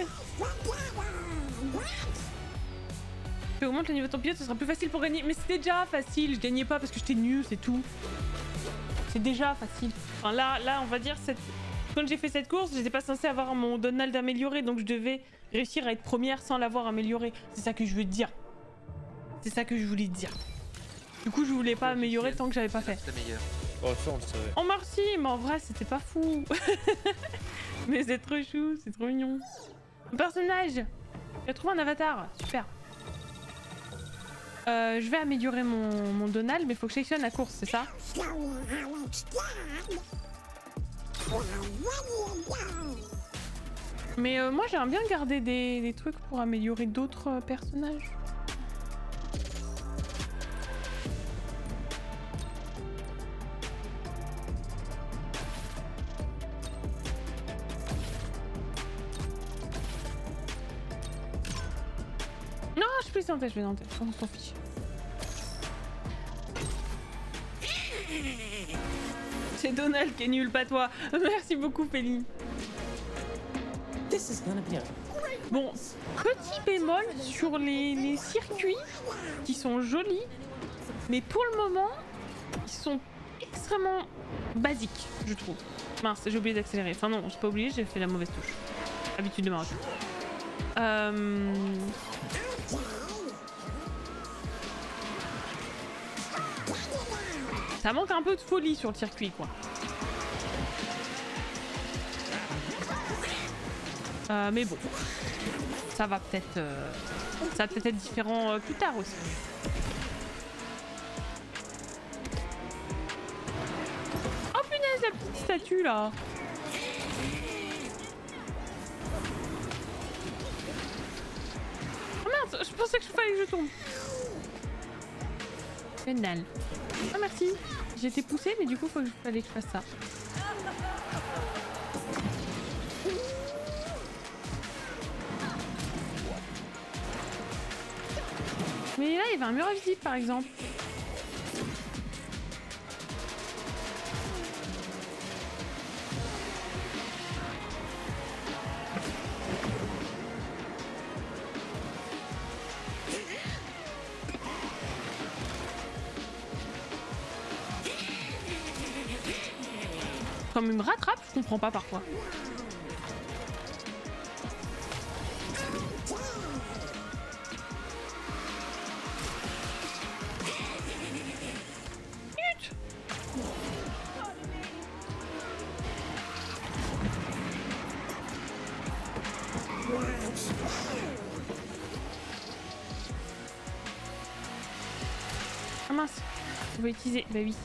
Tu augmentes le niveau de ton pilote, ce sera plus facile pour gagner. Mais c'était déjà facile, je gagnais pas parce que j'étais nul, c'est tout. C'est déjà facile. Enfin là on va dire, quand j'ai fait cette course, j'étais pas censée avoir mon Donald amélioré, donc je devais réussir à être première sans l'avoir amélioré. C'est ça que je veux dire. C'est ça que je voulais dire. Du coup je voulais pas améliorer tant que j'avais pas fait. Oh ça on le savait. Oh merci, mais en vrai c'était pas fou. Mais c'est trop chou, c'est trop mignon. Mon personnage. J'ai trouvé un avatar, super. Je vais améliorer mon Donald, mais faut que je sélectionne la course, c'est ça? Mais moi j'aimerais bien garder des trucs pour améliorer d'autres personnages. Non, je vais tenter, on s'en fiche. C'est Donald qui est nul, pas toi. Merci beaucoup, Féline. Bon, petit bémol sur les circuits qui sont jolis, mais pour le moment, ils sont extrêmement basiques, je trouve. Mince, j'ai oublié d'accélérer. Enfin non, j'ai pas oublié, j'ai fait la mauvaise touche. Habitude de Maroc. Ça manque un peu de folie sur le circuit, quoi. Mais bon, ça va peut-être être différent plus tard aussi. Oh punaise, la petite statue là. Oh mince, je pensais que je fallait que je tombe. Pénal. Ah merci. J'ai été poussée, mais du coup il fallait que je fasse ça. Mais là, il y avait un mur invisible, par exemple. Comme il me rattrape, je comprends pas parfois. Chut. Ah mince, on va utiliser, bah oui.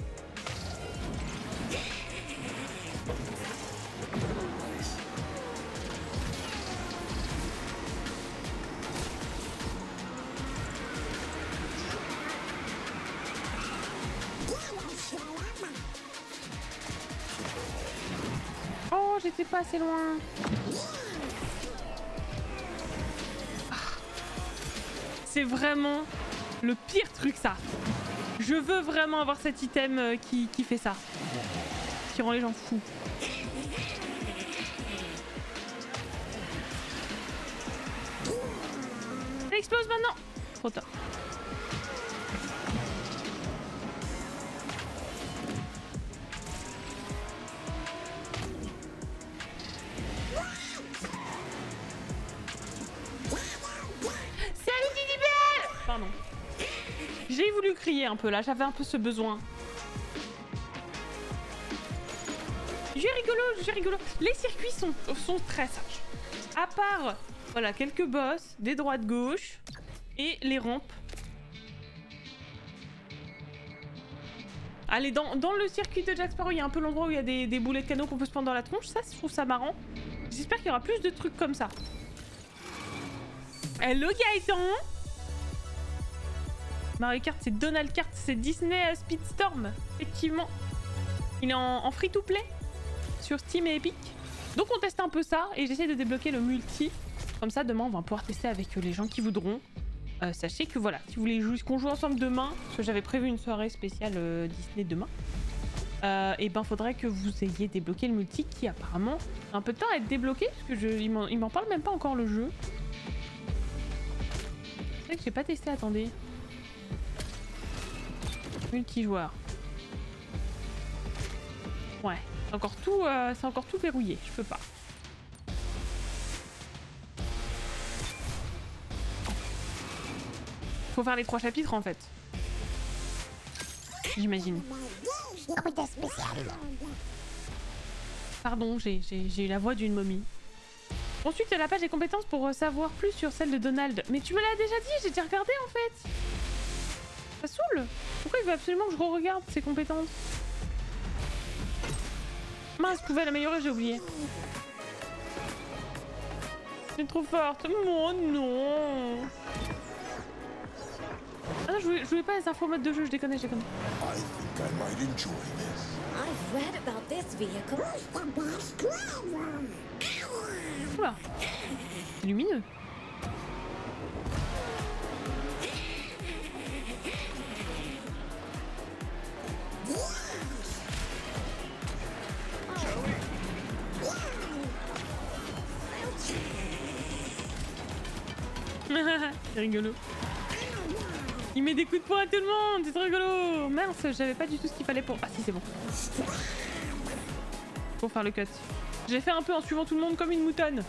Oh, j'étais pas assez loin. C'est vraiment le pire truc, ça. Je veux vraiment avoir cet item qui fait ça. Qui rend les gens fous. Elle explose maintenant. Trop tard. Pardon. J'ai voulu crier un peu là, j'avais un peu ce besoin. J'ai rigolo. Les circuits sont très sages. À part, voilà, quelques boss, des droites-gauche et les rampes. Allez, dans le circuit de Jack Sparrow, il y a un peu l'endroit où il y a des boulets de canot qu'on peut se prendre dans la tronche. Ça, je trouve ça marrant. J'espère qu'il y aura plus de trucs comme ça. Hello Gaëtan! Mario Kart, c'est Donald Kart, c'est Disney Speedstorm, effectivement. Il est en free-to-play sur Steam et Epic. Donc on teste un peu ça et j'essaie de débloquer le multi. Comme ça, demain, on va pouvoir tester avec les gens qui voudront. Sachez que voilà, si vous voulez qu'on joue ensemble demain, parce que j'avais prévu une soirée spéciale Disney demain, et ben faudrait que vous ayez débloqué le multi qui apparemment a un peu de temps à être débloqué, parce que il m'en parle même pas encore le jeu. C'est vrai que j'ai pas testé, attendez. Multijoueur. Ouais, c'est encore tout verrouillé, je peux pas. Faut faire les 3 chapitres en fait. J'imagine. Pardon, j'ai eu la voix d'une momie. Ensuite, il y a la page des compétences pour savoir plus sur celle de Donald. Mais tu me l'as déjà dit, j'ai déjà regardé en fait. Ça saoule. Pourquoi il veut absolument que je re-regarde ses compétences? Mince, je pouvais l'améliorer, j'ai oublié. C'est trop forte. Oh non. Ah non, je voulais pas les infos mode de jeu, je déconne. I think I might enjoy this. I've read about this vehicle. Oula. C'est lumineux. C'est rigolo. Il met des coups de poing à tout le monde, c'est trop rigolo. Mince, j'avais pas du tout ce qu'il fallait pour... Ah si, c'est bon. Pour faire le cut. J'ai fait un peu en suivant tout le monde comme une moutonne.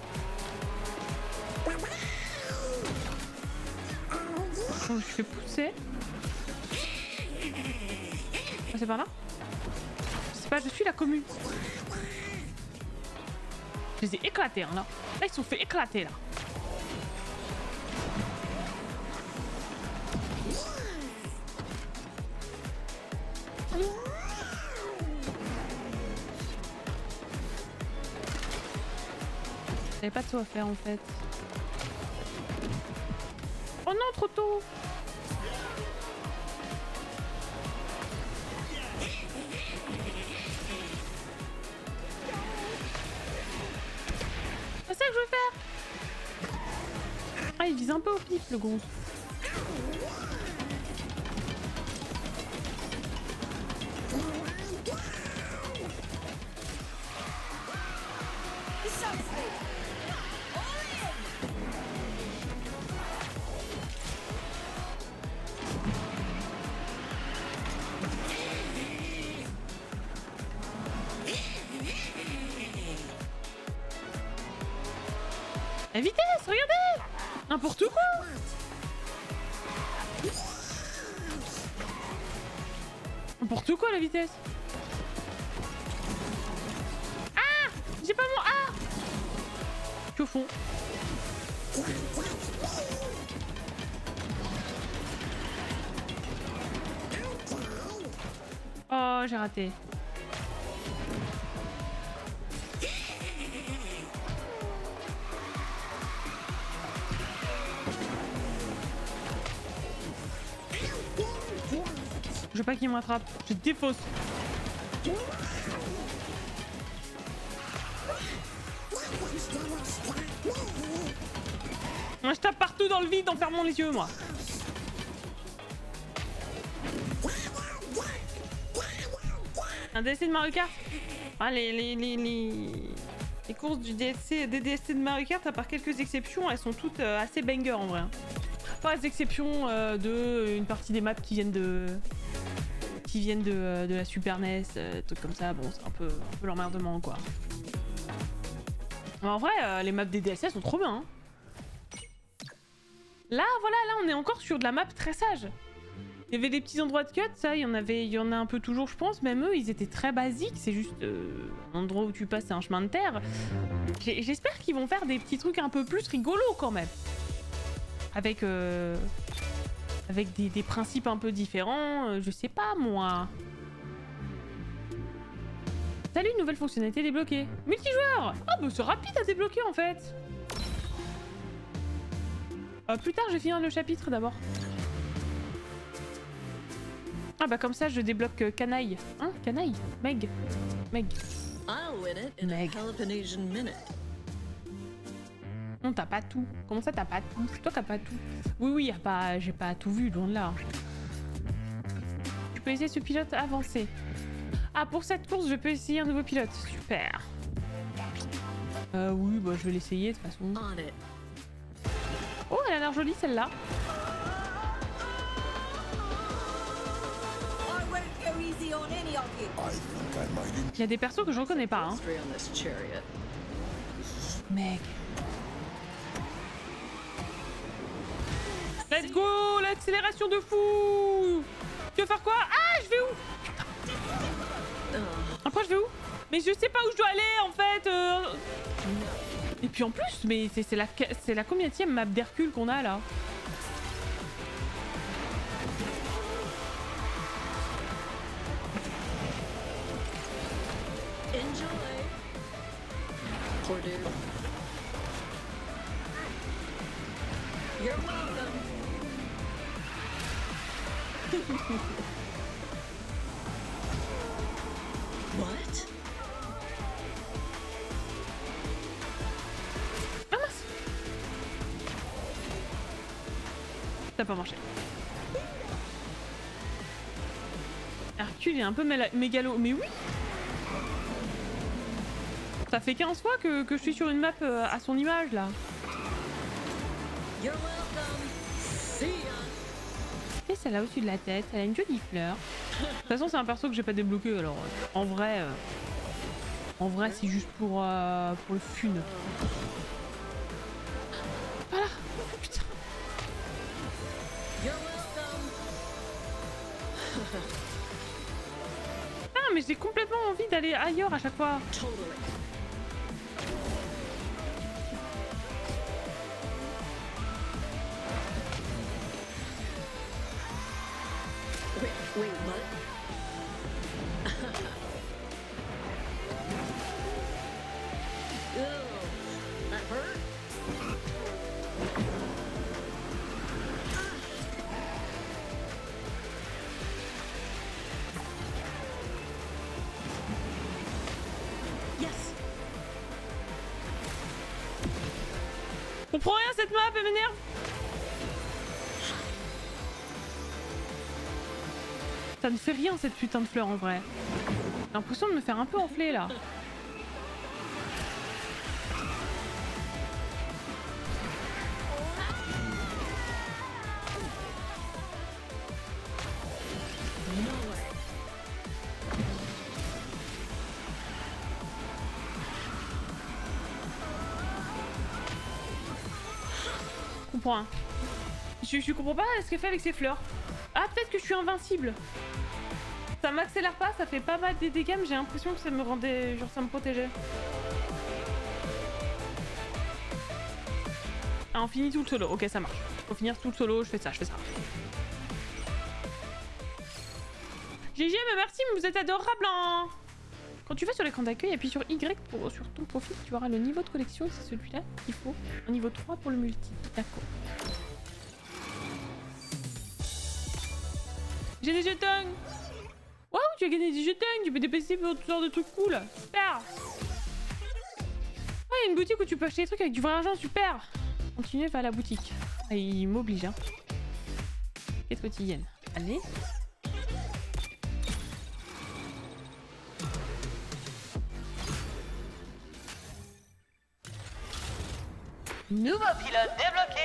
Je fais pousser. Ah, c'est par là? Je sais pas, je suis la commune. Je les ai éclatés, hein, là. Là, ils se sont fait éclater, là. J'avais pas de saut à faire en fait. Oh non, trop tôt. C'est ça que je veux faire. Ah, il vise un peu au pif le gonze. La vitesse, regardez! N'importe quoi! N'importe quoi la vitesse! Ah! J'ai pas mon A! Je suis au fond. Oh, j'ai raté. Je veux pas qu'il me rattrape. Je défausse. Moi, je tape partout dans le vide en fermant les yeux, moi. Un DLC de Mario Kart. Ah, les courses du DLC, des DLC de Mario Kart, à part quelques exceptions, elles sont toutes assez banger en vrai. Pas les exceptions de une partie des maps qui viennent de la Super NES, trucs comme ça. Bon, c'est un peu l'emmerdement quoi. Mais en vrai, les maps des DLC sont trop bien. Hein. Là, voilà, là, on est encore sur de la map très sage. Il y avait des petits endroits de cut, ça, il y en a un peu toujours, je pense. Même eux, ils étaient très basiques. C'est juste un endroit où tu passes, c'est un chemin de terre. J'espère qu'ils vont faire des petits trucs un peu plus rigolos quand même. Avec des principes un peu différents. Je sais pas, moi. Salut, une nouvelle fonctionnalité débloquée. Multijoueur! Ah, bah c'est rapide à débloquer en fait. Plus tard, je vais finir le chapitre d'abord. Ah bah comme ça je débloque Canaille. Hein, Canaille? Meg. Meg. Meg. Non, t'as pas tout. Comment ça t'as pas tout? C'est toi qui as pas tout. Oui, j'ai pas tout vu, loin de là. Tu peux essayer ce pilote avancé. Ah, pour cette course, je peux essayer un nouveau pilote. Super. Oui, bah je vais l'essayer de toute façon. Oh, elle a l'air jolie celle-là. Il y a des persos que je reconnais pas. Hein. Mec. Let's go! L'accélération de fou! Tu veux faire quoi? Ah, je vais où? Après, je vais où? Mais je sais pas où je dois aller en fait. Et puis en plus, mais c'est la combienième map d'Hercule qu'on a là? You're welcome. What? Ah mince! Ça n'a pas marché. Hercule est un peu mégalo. Mais oui! Ça fait 15 fois que je suis sur une map à son image là. You're welcome. See ya. Et celle-là au-dessus de la tête, elle a une jolie fleur. De toute façon, c'est un perso que j'ai pas débloqué alors. En vrai, c'est juste pour le fun. Voilà. Putain. You're welcome. Ah, mais j'ai complètement envie d'aller ailleurs à chaque fois. Totally. Wait, what? Ew, that hurt? Yes. Je comprends rien cette map, elle m'énerve. Ça ne fait rien cette putain de fleur en vrai. J'ai l'impression de me faire un peu enfler là. comprends. Hein. Je comprends pas ce qu'elle fait avec ses fleurs. Ah, peut-être que je suis invincible. Ça m'accélère pas, ça fait pas mal des dégâts, mais j'ai l'impression que ça me rendait... Genre, ça me protégeait. Ah, on finit tout le solo. Ok, ça marche. Faut finir tout le solo, je fais ça. GG, mais merci, mais vous êtes adorable, hein. Quand tu vas sur l'écran d'accueil, appuie sur Y sur ton profil, tu auras le niveau de collection, c'est celui-là qu'il faut. Un niveau 3 pour le multi. D'accord. J'ai des jetons. Waouh, tu as gagné des jetons, tu peux dépasser pour toutes sortes de trucs cool. Super. Ah, il y a une boutique où tu peux acheter des trucs avec du vrai argent, super. Continuez vers la boutique. Ah, il m'oblige, hein. Quête quotidienne. Allez. Nouveau pilote débloqué.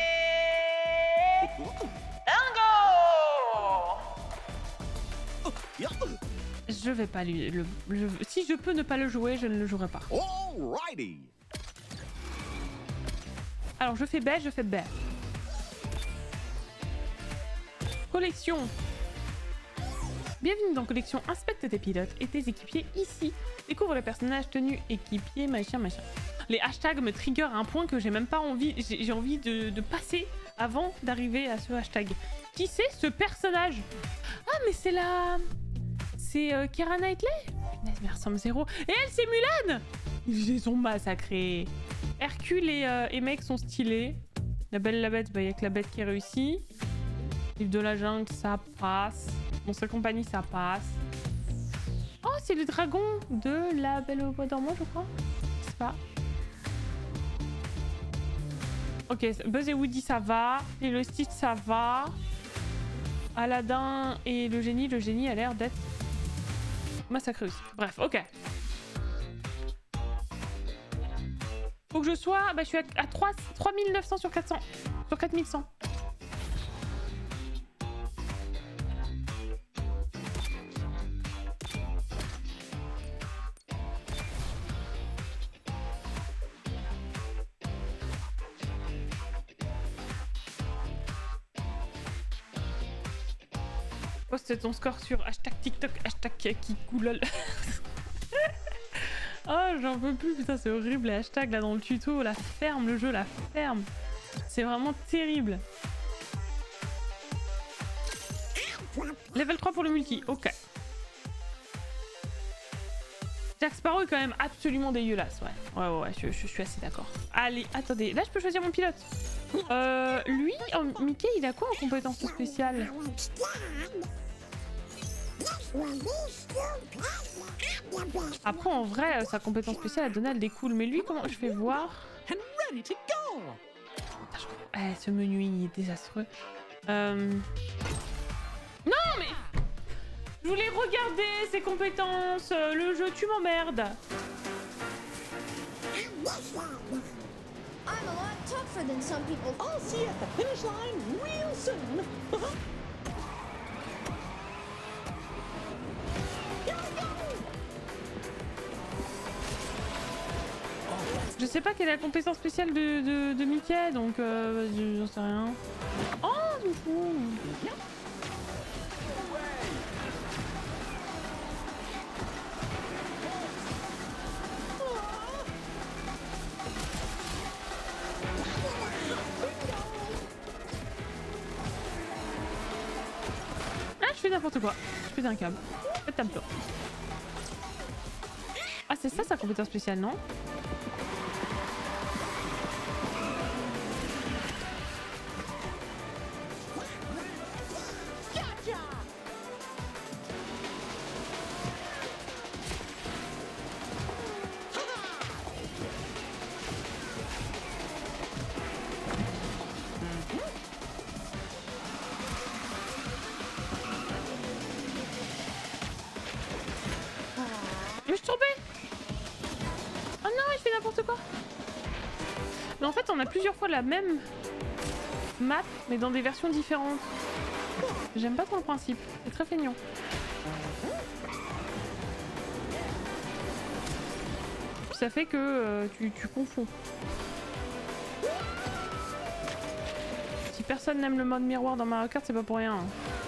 Dingo. Je vais pas lui... si je peux ne pas le jouer, je ne le jouerai pas. Alrighty. Alors je fais B, je fais B. Collection. Bienvenue dans Collection. Inspecte tes pilotes et tes équipiers ici. Découvre le personnage, tenue, équipier, machin. Les hashtags me trigger à un point que j'ai même pas envie... J'ai envie de passer avant d'arriver à ce hashtag. Qui c'est ce personnage? Ah, mais c'est la... C'est Keira Knightley? Mais elle ressemble zéro. Et elle, c'est Mulan! Ils les ont massacrés. Hercule et Meg sont stylés. La Belle et la Bête, bah y a que la Bête qui réussit. Livre de la jungle, ça passe. Monstre et compagnie, ça passe. Oh, c'est le dragon de la Belle au bois dormant, je crois. Je sais pas. Ok, Buzz et Woody, ça va. Et le Stitch, ça va. Aladdin et le génie a l'air d'être massacré aussi. Bref, ok. Faut que je sois... Bah, je suis à 3900 sur 400. Sur 4100. Poste ton score sur hashtag TikTok, hashtag Kikoulol. Oh, j'en peux plus, putain, c'est horrible les hashtags là dans le tuto. La ferme, le jeu, la ferme. C'est vraiment terrible. Level 3 pour le multi, ok. Jack Sparrow est quand même absolument dégueulasse, ouais. Ouais, je suis assez d'accord. Allez, attendez, là je peux choisir mon pilote. Lui, Mickey, il a quoi en compétence spéciale? Après, en vrai, sa compétence spéciale, Donald est cool. Mais lui, comment je fais voir? Ce menu, il est désastreux. Non, mais... Je voulais regarder ses compétences. Le jeu, tu m'emmerdes. I'm a lot tougher than some people. I'll see you at the finish line real soon. Je sais pas quelle est la compétence spéciale de Mickey, donc j'en sais rien. Oh, du coup. Ah, je fais n'importe quoi. Je fais un câble. Faites un peu. Ah, c'est ça sa compétence spéciale, non? Mais je suis tombée! Oh non, il fait n'importe quoi! Mais en fait, on a plusieurs fois la même map, mais dans des versions différentes. J'aime pas trop le principe, c'est très feignant. Ça fait que tu confonds. personne n'aime le mode miroir dans Mario Kart, c'est pas pour rien.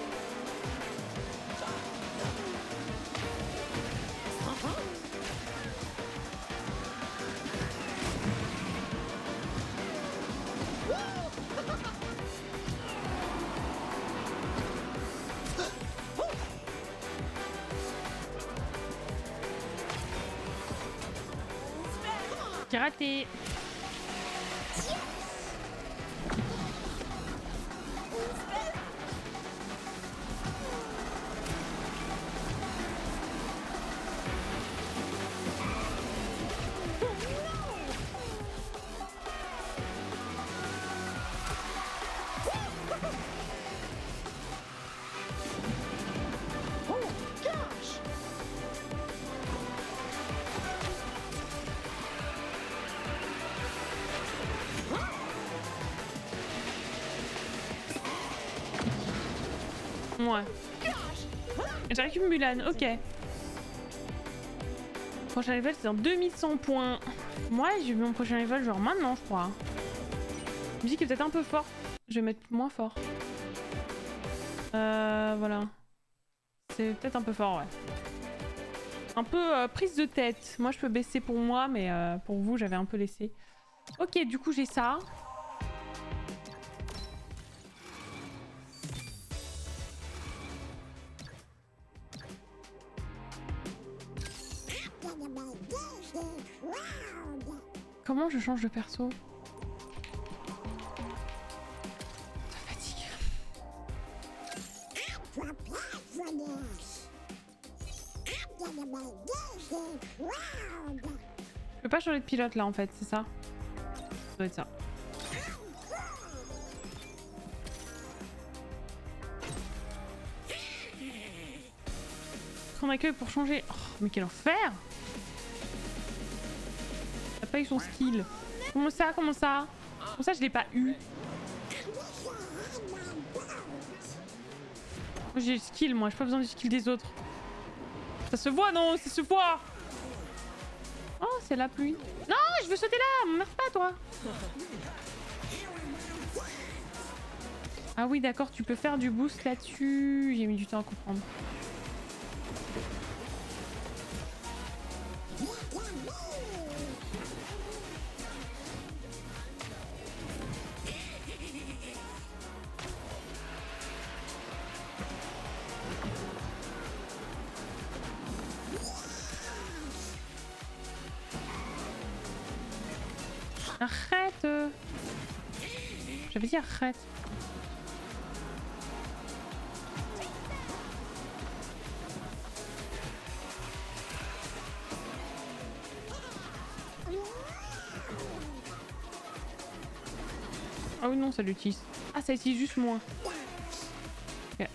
J'ai raté. Ouais. J'ai récupéré Mulan, ok. Prochain level c'est dans 2100 points. Moi j'ai vu mon prochain level genre maintenant je crois. La musique est peut-être un peu forte. Je vais mettre moins fort. Voilà. C'est peut-être un peu fort, ouais. Un peu prise de tête. Moi je peux baisser pour moi mais pour vous j'avais un peu laissé. Ok du coup j'ai ça. Comment je change de perso? Ça fatigue. Je peux pas changer de pilote là en fait, c'est ça? Ça doit être ça. Prendre accueil pour changer. Oh, mais quel enfer! T'as pas eu son skill. Comment ça? Comment ça? Comment ça je l'ai pas eu? J'ai le skill moi, j'ai pas besoin du skill des autres. Ça se voit non? Ça se voit! Oh c'est la pluie. Non je veux sauter là! M'emmerde pas toi! Ah oui d'accord tu peux faire du boost là-dessus. J'ai mis du temps à comprendre. Arrête! J'avais dit arrête. Ah oui non ça l'utilise. Ah ça utilise juste moins. Okay.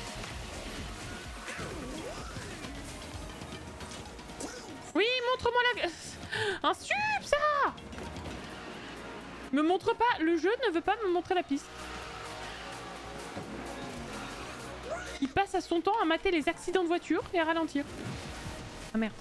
Oui montre-moi la... Un sub ça! Me montre pas, le jeu ne veut pas me montrer la piste. Il passe à son temps à mater les accidents de voiture et à ralentir. Ah merde.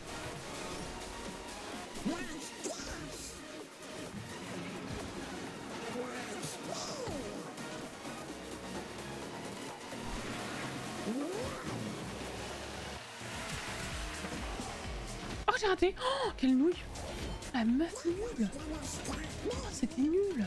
Oh j'ai raté. Oh quelle nouille. La meuf nulle. Oh, c'était nul.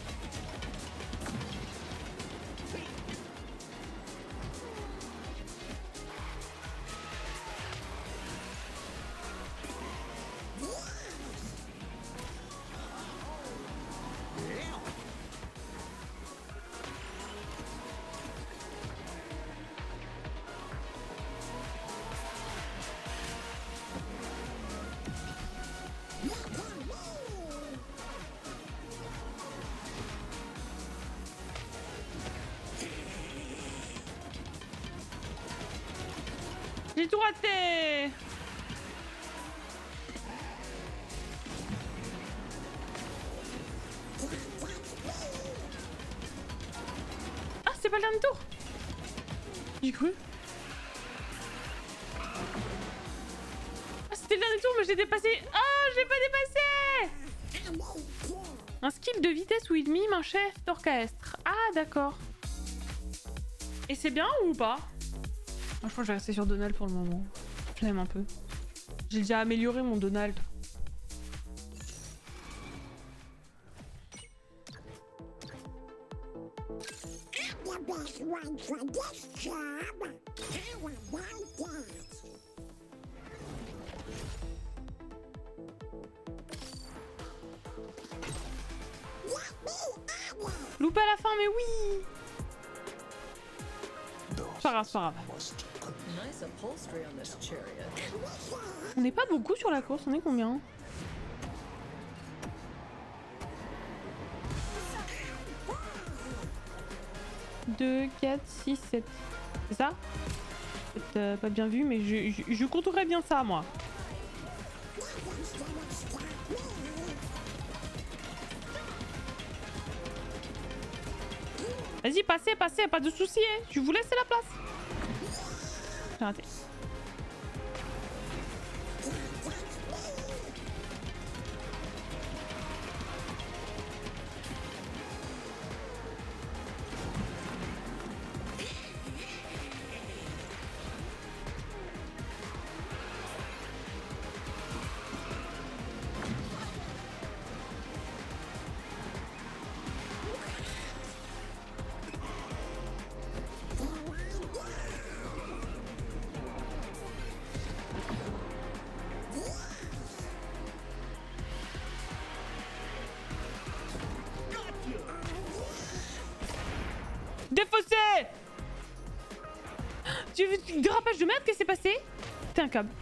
J'ai tout raté. Ah c'est pas le dernier tour. J'ai cru. Ah c'était le dernier tour mais je l'ai dépassé. Ah je l'ai pas dépassé. Un skill de vitesse où il mime un chef d'orchestre. Ah d'accord. Et c'est bien ou pas? Moi, je crois que je vais rester sur Donald pour le moment. Je l'aime un peu. J'ai déjà amélioré mon Donald. Loupé à la fin, mais oui! C'est pas grave, c'est pas grave. Nice upholstery on this chariot. On n'est pas beaucoup sur la course, on est combien? 2, 4, 6, 7. C'est ça? Peut-être pas bien vu, mais je compterais bien ça, moi. Vas-y, passez, passez, pas de soucis, hein. Je vous laisse la place. J'ai raté. Défaussé! Tu veux une dérapage de merde? Qu'est-ce qui s'est passé? T'es un câble.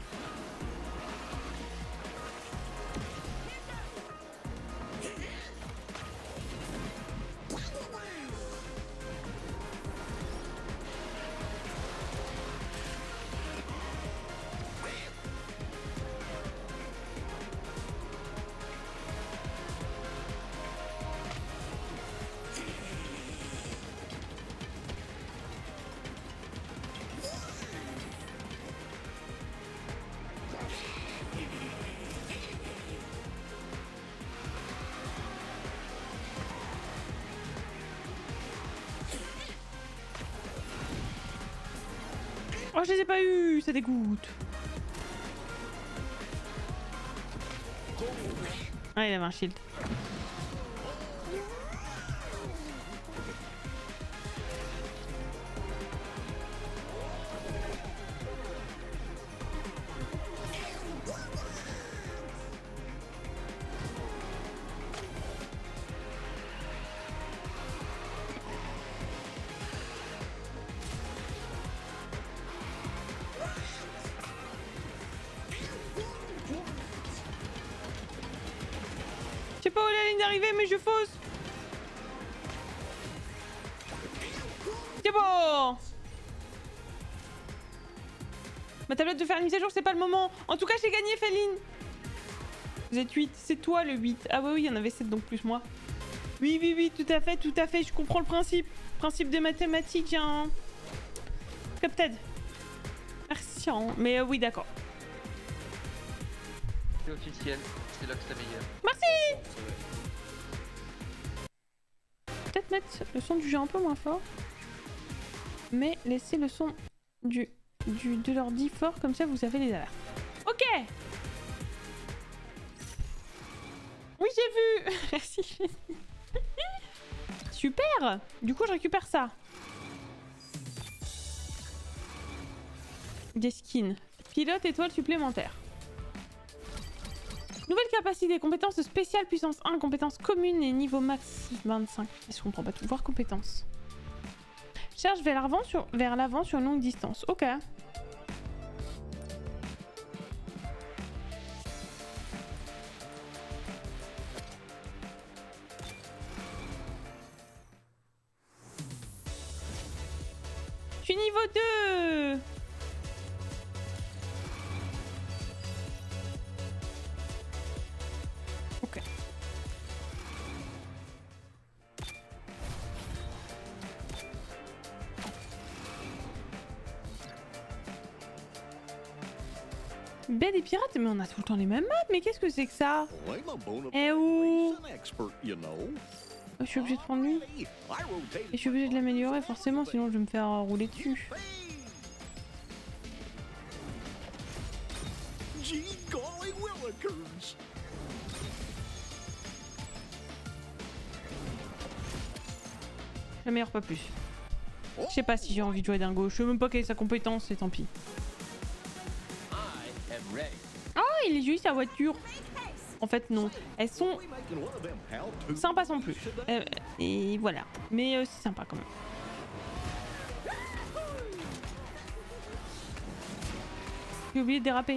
Oh, je les ai pas eu, ça dégoûte. Ah, il avait un shield. Je sais pas où est la ligne d'arrivée, mais je fausse. C'est bon. Ma tablette de faire une mise à jour, c'est pas le moment. En tout cas, j'ai gagné, Féline. Vous êtes 8, c'est toi le 8. Ah bah oui, il y en avait 7, donc plus moi. Oui, oui, oui, tout à fait, je comprends le principe. Principe des mathématiques, j'ai un... Captain. Merci, hein. Mais oui, d'accord. C'est officiel, c'est là que c'est meilleur. Merci. Peut-être mettre le son du jeu un peu moins fort. Mais laisser le son de l'ordi fort, comme ça vous avez les alertes. Ok. Oui, j'ai vu. Merci. Super. Du coup, je récupère ça. Des skins. Pilote étoile supplémentaire. Nouvelle capacité, compétence spéciale puissance 1, compétence commune et niveau max 25. Je comprends pas tout. Voir compétence. Charge vers l'avant sur longue distance. Ok. Je suis niveau 2. Ok. Baie des pirates, mais on a tout le temps les mêmes maps, mais qu'est-ce que c'est que ça? Eh oh! Je suis obligée de prendre lui. Et je suis obligée de l'améliorer forcément, sinon je vais me faire rouler dessus. Je l'améliore pas plus. Je sais pas si j'ai envie de jouer Dingo. Je sais même pas quelle est sa compétence et tant pis. Ah, il est joli sa voiture. En fait non. Elles sont sympas sans plus. Et voilà. Mais c'est sympa quand même. J'ai oublié de déraper.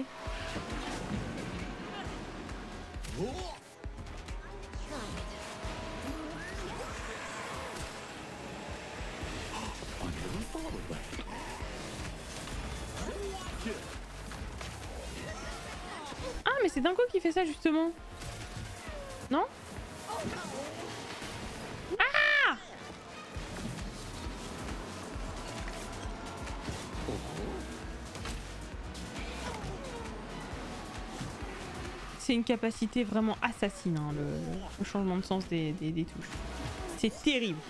Ah mais c'est Dingo qui fait ça justement. Non? Ah! C'est une capacité vraiment assassine, hein, le changement de sens des touches. C'est terrible.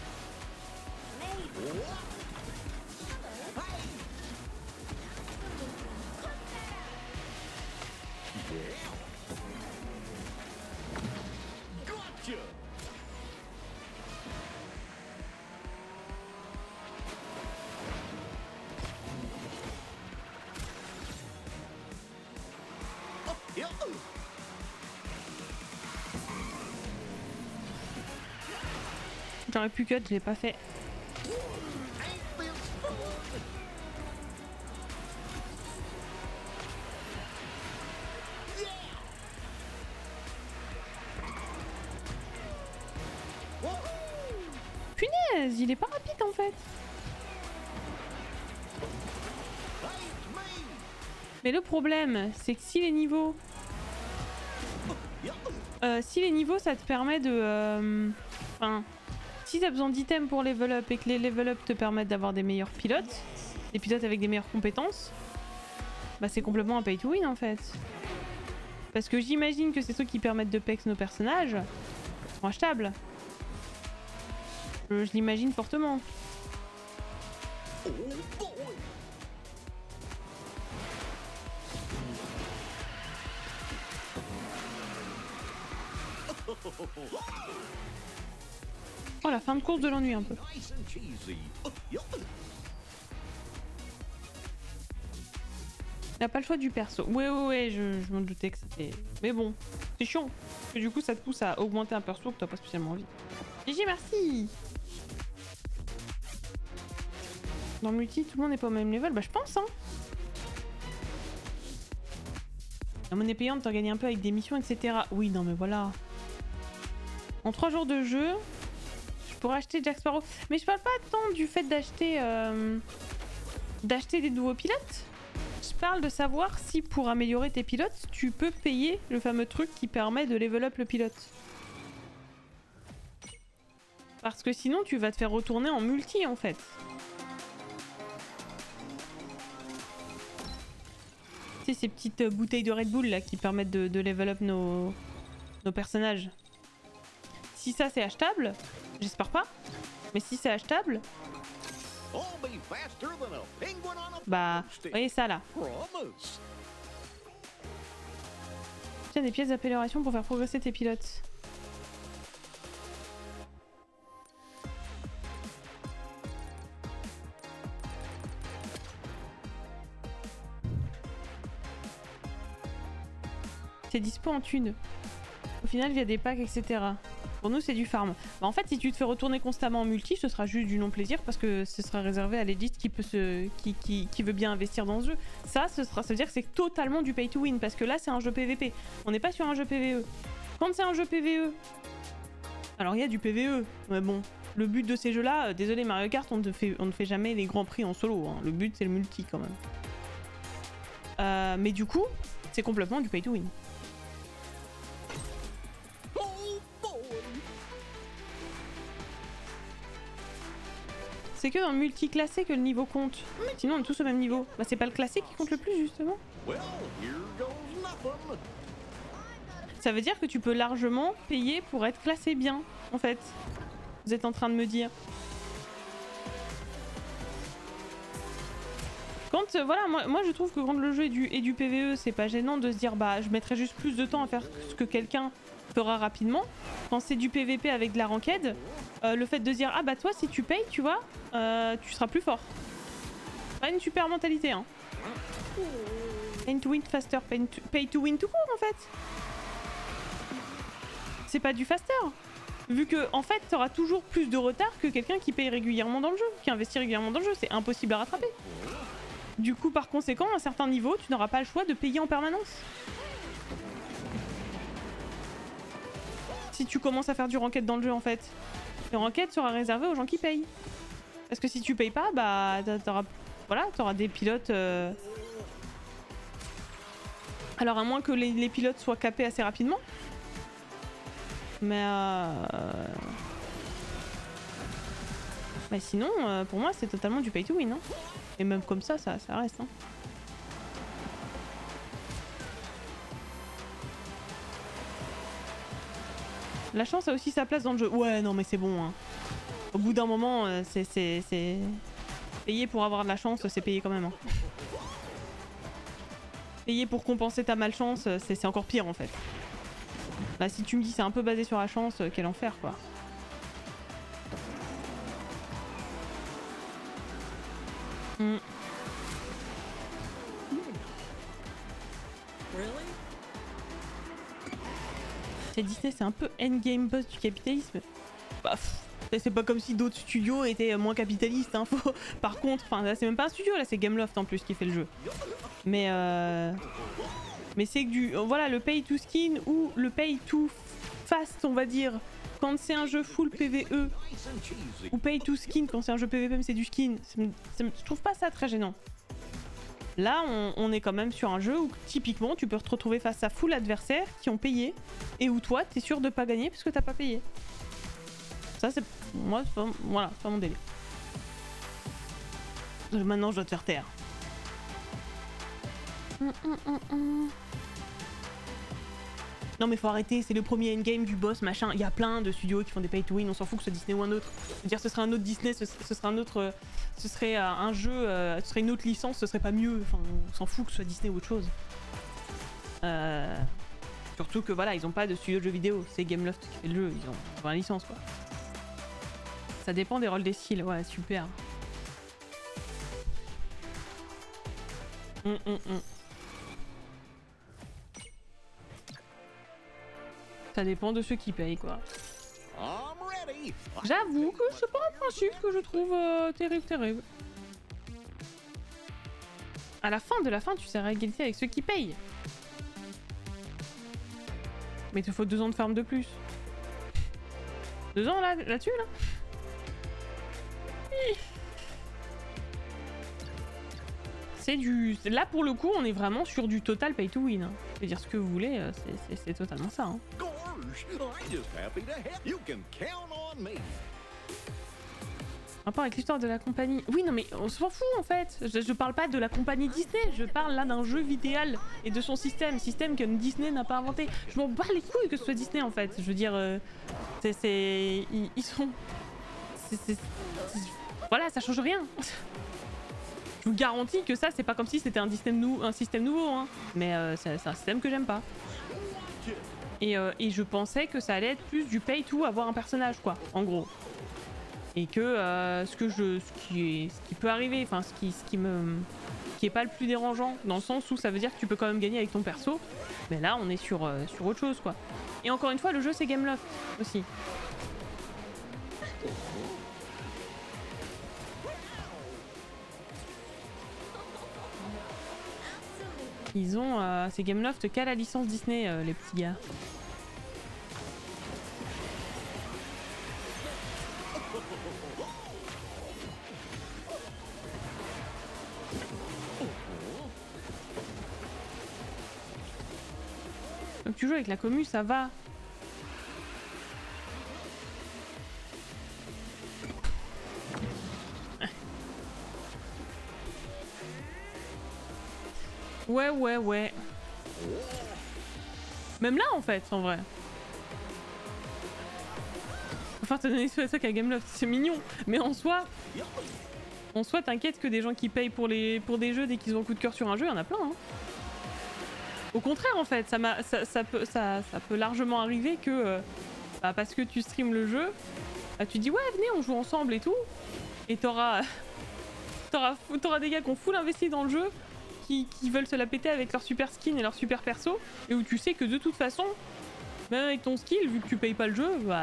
J'aurais pu cut, je l'ai pas fait. Punaise, il est pas rapide en fait. Mais le problème, c'est que si les niveaux... ça te permet de... Enfin... Si t'as besoin d'items pour level up et que les level up te permettent d'avoir des meilleurs pilotes, des pilotes avec des meilleures compétences, bah c'est complètement un pay to win en fait. Parce que j'imagine que c'est ceux qui permettent de pex nos personnages sont achetables. Je l'imagine fortement. Oh la fin de course de l'ennui un peu. Il n'a pas le choix du perso. Ouais, je m'en doutais que c'était... Mais bon, c'est chiant. Parce que du coup ça te pousse à augmenter un perso que t'as pas spécialement envie. GG, merci. Dans le multi, tout le monde n'est pas au même level. Bah je pense hein. La monnaie payante, t'en gagnes un peu avec des missions, etc. Oui, non mais voilà. En 3 jours de jeu... pour acheter Jack Sparrow. Mais je parle pas tant du fait d'acheter des nouveaux pilotes. Je parle de savoir si pour améliorer tes pilotes, tu peux payer le fameux truc qui permet de level up le pilote. Parce que sinon tu vas te faire retourner en multi en fait. C'est ces petites bouteilles de Red Bull là qui permettent de level up nos personnages. Si ça c'est achetable, j'espère pas, mais si c'est achetable, bah, voyez ça là. Tiens, des pièces d'amélioration pour faire progresser tes pilotes. C'est dispo en thunes. Au final, via des packs, etc. Pour nous, c'est du farm. Bah, en fait, si tu te fais retourner constamment en multi, ce sera juste du non-plaisir parce que ce sera réservé à l'élite qui veut bien investir dans ce jeu. Ça veut dire que c'est totalement du pay to win parce que là, c'est un jeu PVP. On n'est pas sur un jeu PVE. Quand c'est un jeu PVE, alors il y a du PVE, mais bon, le but de ces jeux-là, désolé Mario Kart, on ne fait jamais les grands prix en solo. Hein. Le but, c'est le multi quand même. Mais du coup, c'est complètement du pay to win. C'est que dans le multi-classé que le niveau compte. Sinon on est tous au même niveau. Bah c'est pas le classé qui compte le plus justement. Ça veut dire que tu peux largement payer pour être classé bien en fait. Vous êtes en train de me dire. Quand voilà, moi je trouve que quand le jeu est du PVE, c'est pas gênant de se dire bah je mettrai juste plus de temps à faire ce que quelqu'un fera rapidement. Quand c'est du PVP avec de la ranked, le fait de dire ah bah toi si tu payes, tu vois, tu seras plus fort. Pas une super mentalité hein. Pay to win faster, pay to win tout court en fait. C'est pas du faster. Vu que en fait t'auras toujours plus de retard que quelqu'un qui paye régulièrement dans le jeu, qui investit régulièrement dans le jeu, c'est impossible à rattraper. Du coup par conséquent à un certain niveau tu n'auras pas le choix de payer en permanence. Si tu commences à faire du ranked dans le jeu en fait, le ranked sera réservé aux gens qui payent. Parce que si tu payes pas, bah t'auras des pilotes... Alors à moins que les pilotes soient capés assez rapidement. Mais sinon, pour moi c'est totalement du pay to win. Hein. Et même comme ça reste. Hein. La chance a aussi sa place dans le jeu. Ouais, non mais c'est bon. Hein. Au bout d'un moment, c'est... Payer pour avoir de la chance, c'est payer quand même. Hein. Payer pour compenser ta malchance, c'est encore pire en fait. Là, si tu me dis c'est un peu basé sur la chance, quel enfer quoi. C'est Disney, c'est un peu endgame boss du capitalisme. Bah, c'est pas comme si d'autres studios étaient moins capitalistes. Hein. Par contre, enfin là c'est même pas un studio, là c'est Gameloft en plus qui fait le jeu. Mais c'est que du voilà le pay to skin ou le pay to fast on va dire. Quand c'est un jeu full PVE ou pay to skin quand c'est un jeu PVP mais c'est du skin. Je trouve pas ça très gênant. Là, on est quand même sur un jeu où typiquement tu peux te retrouver face à full adversaires qui ont payé et où toi t'es sûr de pas gagner parce que t'as pas payé. Ça c'est... Moi, voilà, c'est pas mon délire. Maintenant je dois te faire taire. Non mais faut arrêter, c'est le premier endgame du boss machin. Il y a plein de studios qui font des pay to win, on s'en fout que ce soit Disney ou un autre. Je veux dire, ce serait un autre Disney, ce serait un autre... Ce serait un jeu, ce serait une autre licence, ce serait pas mieux. Enfin, on s'en fout que ce soit Disney ou autre chose. Surtout que voilà, ils ont pas de studio de jeux vidéo. C'est Gameloft qui fait le jeu, ils ont la licence quoi. Ça dépend des rôles des styles, ouais, super. Ça dépend de ceux qui payent quoi. J'avoue que c'est pas un principe que je trouve terrible. À la fin de la fin, tu seras à égalité avec ceux qui payent. Mais il te faut 2 ans de farm de plus. 2 ans là-dessus là, c'est du... Là pour le coup, on est vraiment sur du total pay to win. Hein. Je veux dire ce que vous voulez, c'est totalement ça. Hein. Rapport avec l'histoire de la compagnie. Oui, non mais on s'en fout en fait. Je parle pas de la compagnie Disney, je parle là d'un jeu vidéo et de son système que Disney n'a pas inventé. Je m'en bats les couilles que ce soit Disney en fait. Je veux dire, ils sont... Voilà, ça change rien. Je vous garantis que ça, c'est pas comme si c'était un système nouveau, hein. Mais c'est un système que j'aime pas. Et je pensais que ça allait être plus du pay to avoir un personnage, quoi, en gros. Et que ce qui peut arriver, enfin ce qui est pas le plus dérangeant, dans le sens où ça veut dire que tu peux quand même gagner avec ton perso. Mais là, on est sur autre chose, quoi. Et encore une fois, le jeu c'est Gameloft aussi. Ils ont... c'est Gameloft qu'à la licence Disney, les petits gars. Donc tu joues avec la commu, ça va. Ouais. Même là en fait, en vrai. préfère te donner ça qu'à Gameloft, c'est mignon. Mais en soi, t'inquiète que des gens qui payent pour des jeux dès qu'ils ont un coup de cœur sur un jeu, il y en a plein. Hein. Au contraire, en fait, ça peut largement arriver que bah, parce que tu streams le jeu, bah, tu dis ouais, venez, on joue ensemble et tout, et t'auras des gars qui ont full investi dans le jeu, qui veulent se la péter avec leur super skin et leur super perso, et où tu sais que de toute façon, même avec ton skill, vu que tu payes pas le jeu, bah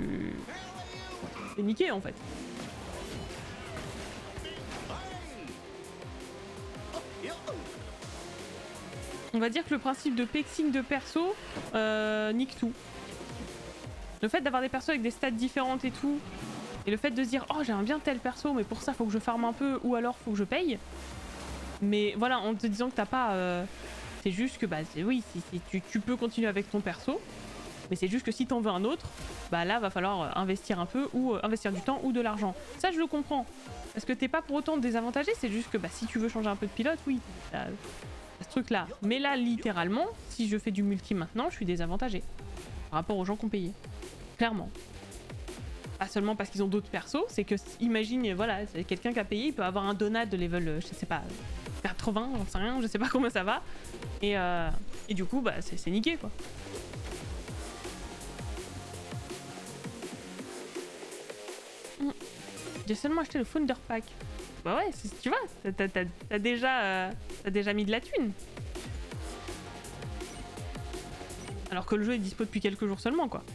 t'es niqué en fait. On va dire que le principe de pexing de perso nique tout. Le fait d'avoir des persos avec des stats différentes et tout, et le fait de se dire oh j'aime bien tel perso mais pour ça faut que je farme un peu ou alors faut que je paye. Mais voilà, en te disant que t'as pas... c'est juste que bah oui, tu peux continuer avec ton perso, mais c'est juste que si t'en veux un autre, bah là va falloir investir un peu ou investir du temps ou de l'argent. Ça je le comprends. Parce que t'es pas pour autant désavantagé, c'est juste que bah si tu veux changer un peu de pilote, oui, t'as ce truc là. Mais là littéralement, si je fais du multi maintenant, je suis désavantagé par rapport aux gens qui ont payé. Clairement. Pas seulement parce qu'ils ont d'autres persos, c'est que imagine, voilà, c'est quelqu'un qui a payé, il peut avoir un donat de level, je sais pas, 80, j'en sais rien, je sais pas comment ça va. Et du coup, bah c'est niqué quoi. J'ai seulement acheté le Founder Pack. Bah ouais, tu vois, t'as déjà mis de la thune. Alors que le jeu est dispo depuis quelques jours seulement quoi.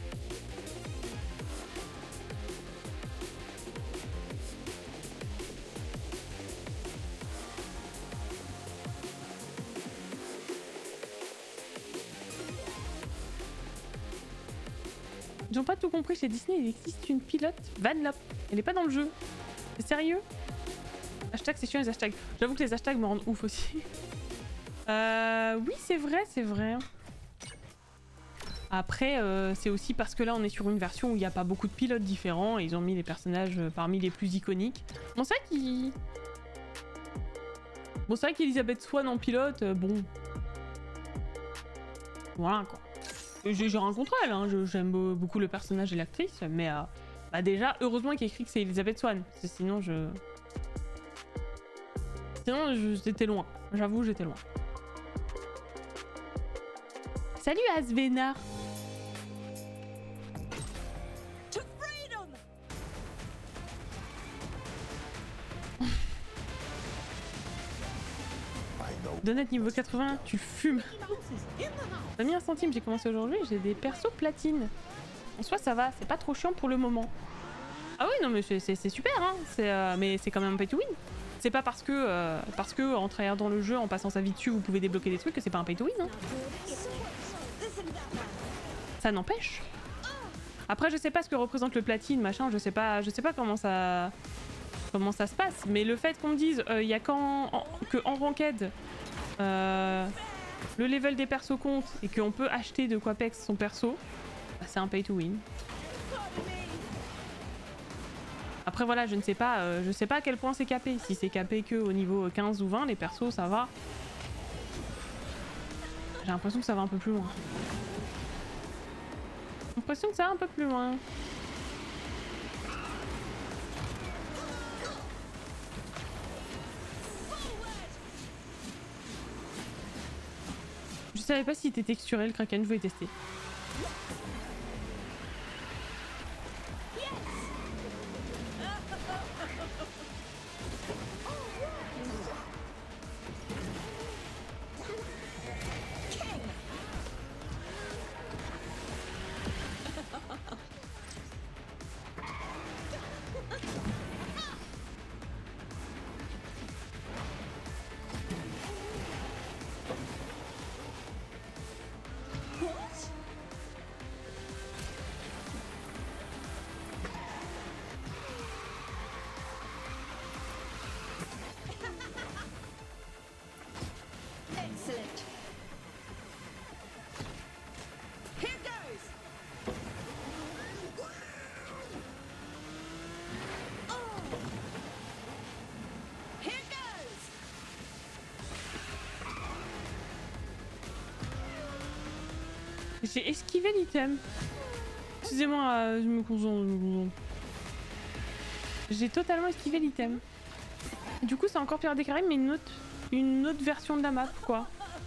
Ils ont pas tout compris, chez Disney il existe une pilote Vanlop. Elle est pas dans le jeu. C'est sérieux? Hashtag c'est chiant les hashtags. J'avoue que les hashtags me rendent ouf aussi. Oui c'est vrai, c'est vrai. Après c'est aussi parce que là on est sur une version où il n'y a pas beaucoup de pilotes différents et ils ont mis les personnages parmi les plus iconiques. Bon c'est vrai qu'Elizabeth Swann en pilote, bon... Voilà quoi. J'ai rien contre elle, hein. J'aime beaucoup le personnage et l'actrice, mais bah déjà, heureusement qu'il y a écrit que c'est Elizabeth Swann, sinon j'étais loin, j'avoue j'étais loin. Salut Asvenar. Donate niveau 80, tu fumes. T'as mis 1 centime, j'ai commencé aujourd'hui, j'ai des persos platine. En soi ça va, c'est pas trop chiant pour le moment. Ah oui non mais c'est super hein, mais c'est quand même un pay to win. C'est pas parce que en travaillant dans le jeu, en passant sa vie dessus, vous pouvez débloquer des trucs que c'est pas un pay to win. Hein. Ça n'empêche. Après je sais pas ce que représente le platine, machin, je sais pas comment ça se passe, mais le fait qu'on me dise il y a qu'en ranked le level des persos compte et qu'on peut acheter de quoi pex son perso, bah, c'est un pay to win. Après voilà, je sais pas à quel point c'est capé. Si c'est capé que au niveau 15 ou 20, les persos ça va. J'ai l'impression que ça va un peu plus loin. J'ai l'impression que ça va un peu plus loin. Je savais pas si c'était texturé le Kraken, je voulais tester. J'ai esquivé l'item. excusez-moi, je me concentre. J'ai totalement esquivé l'item. Du coup, c'est encore Pirates des Caraïbes, mais une autre version de la map, quoi.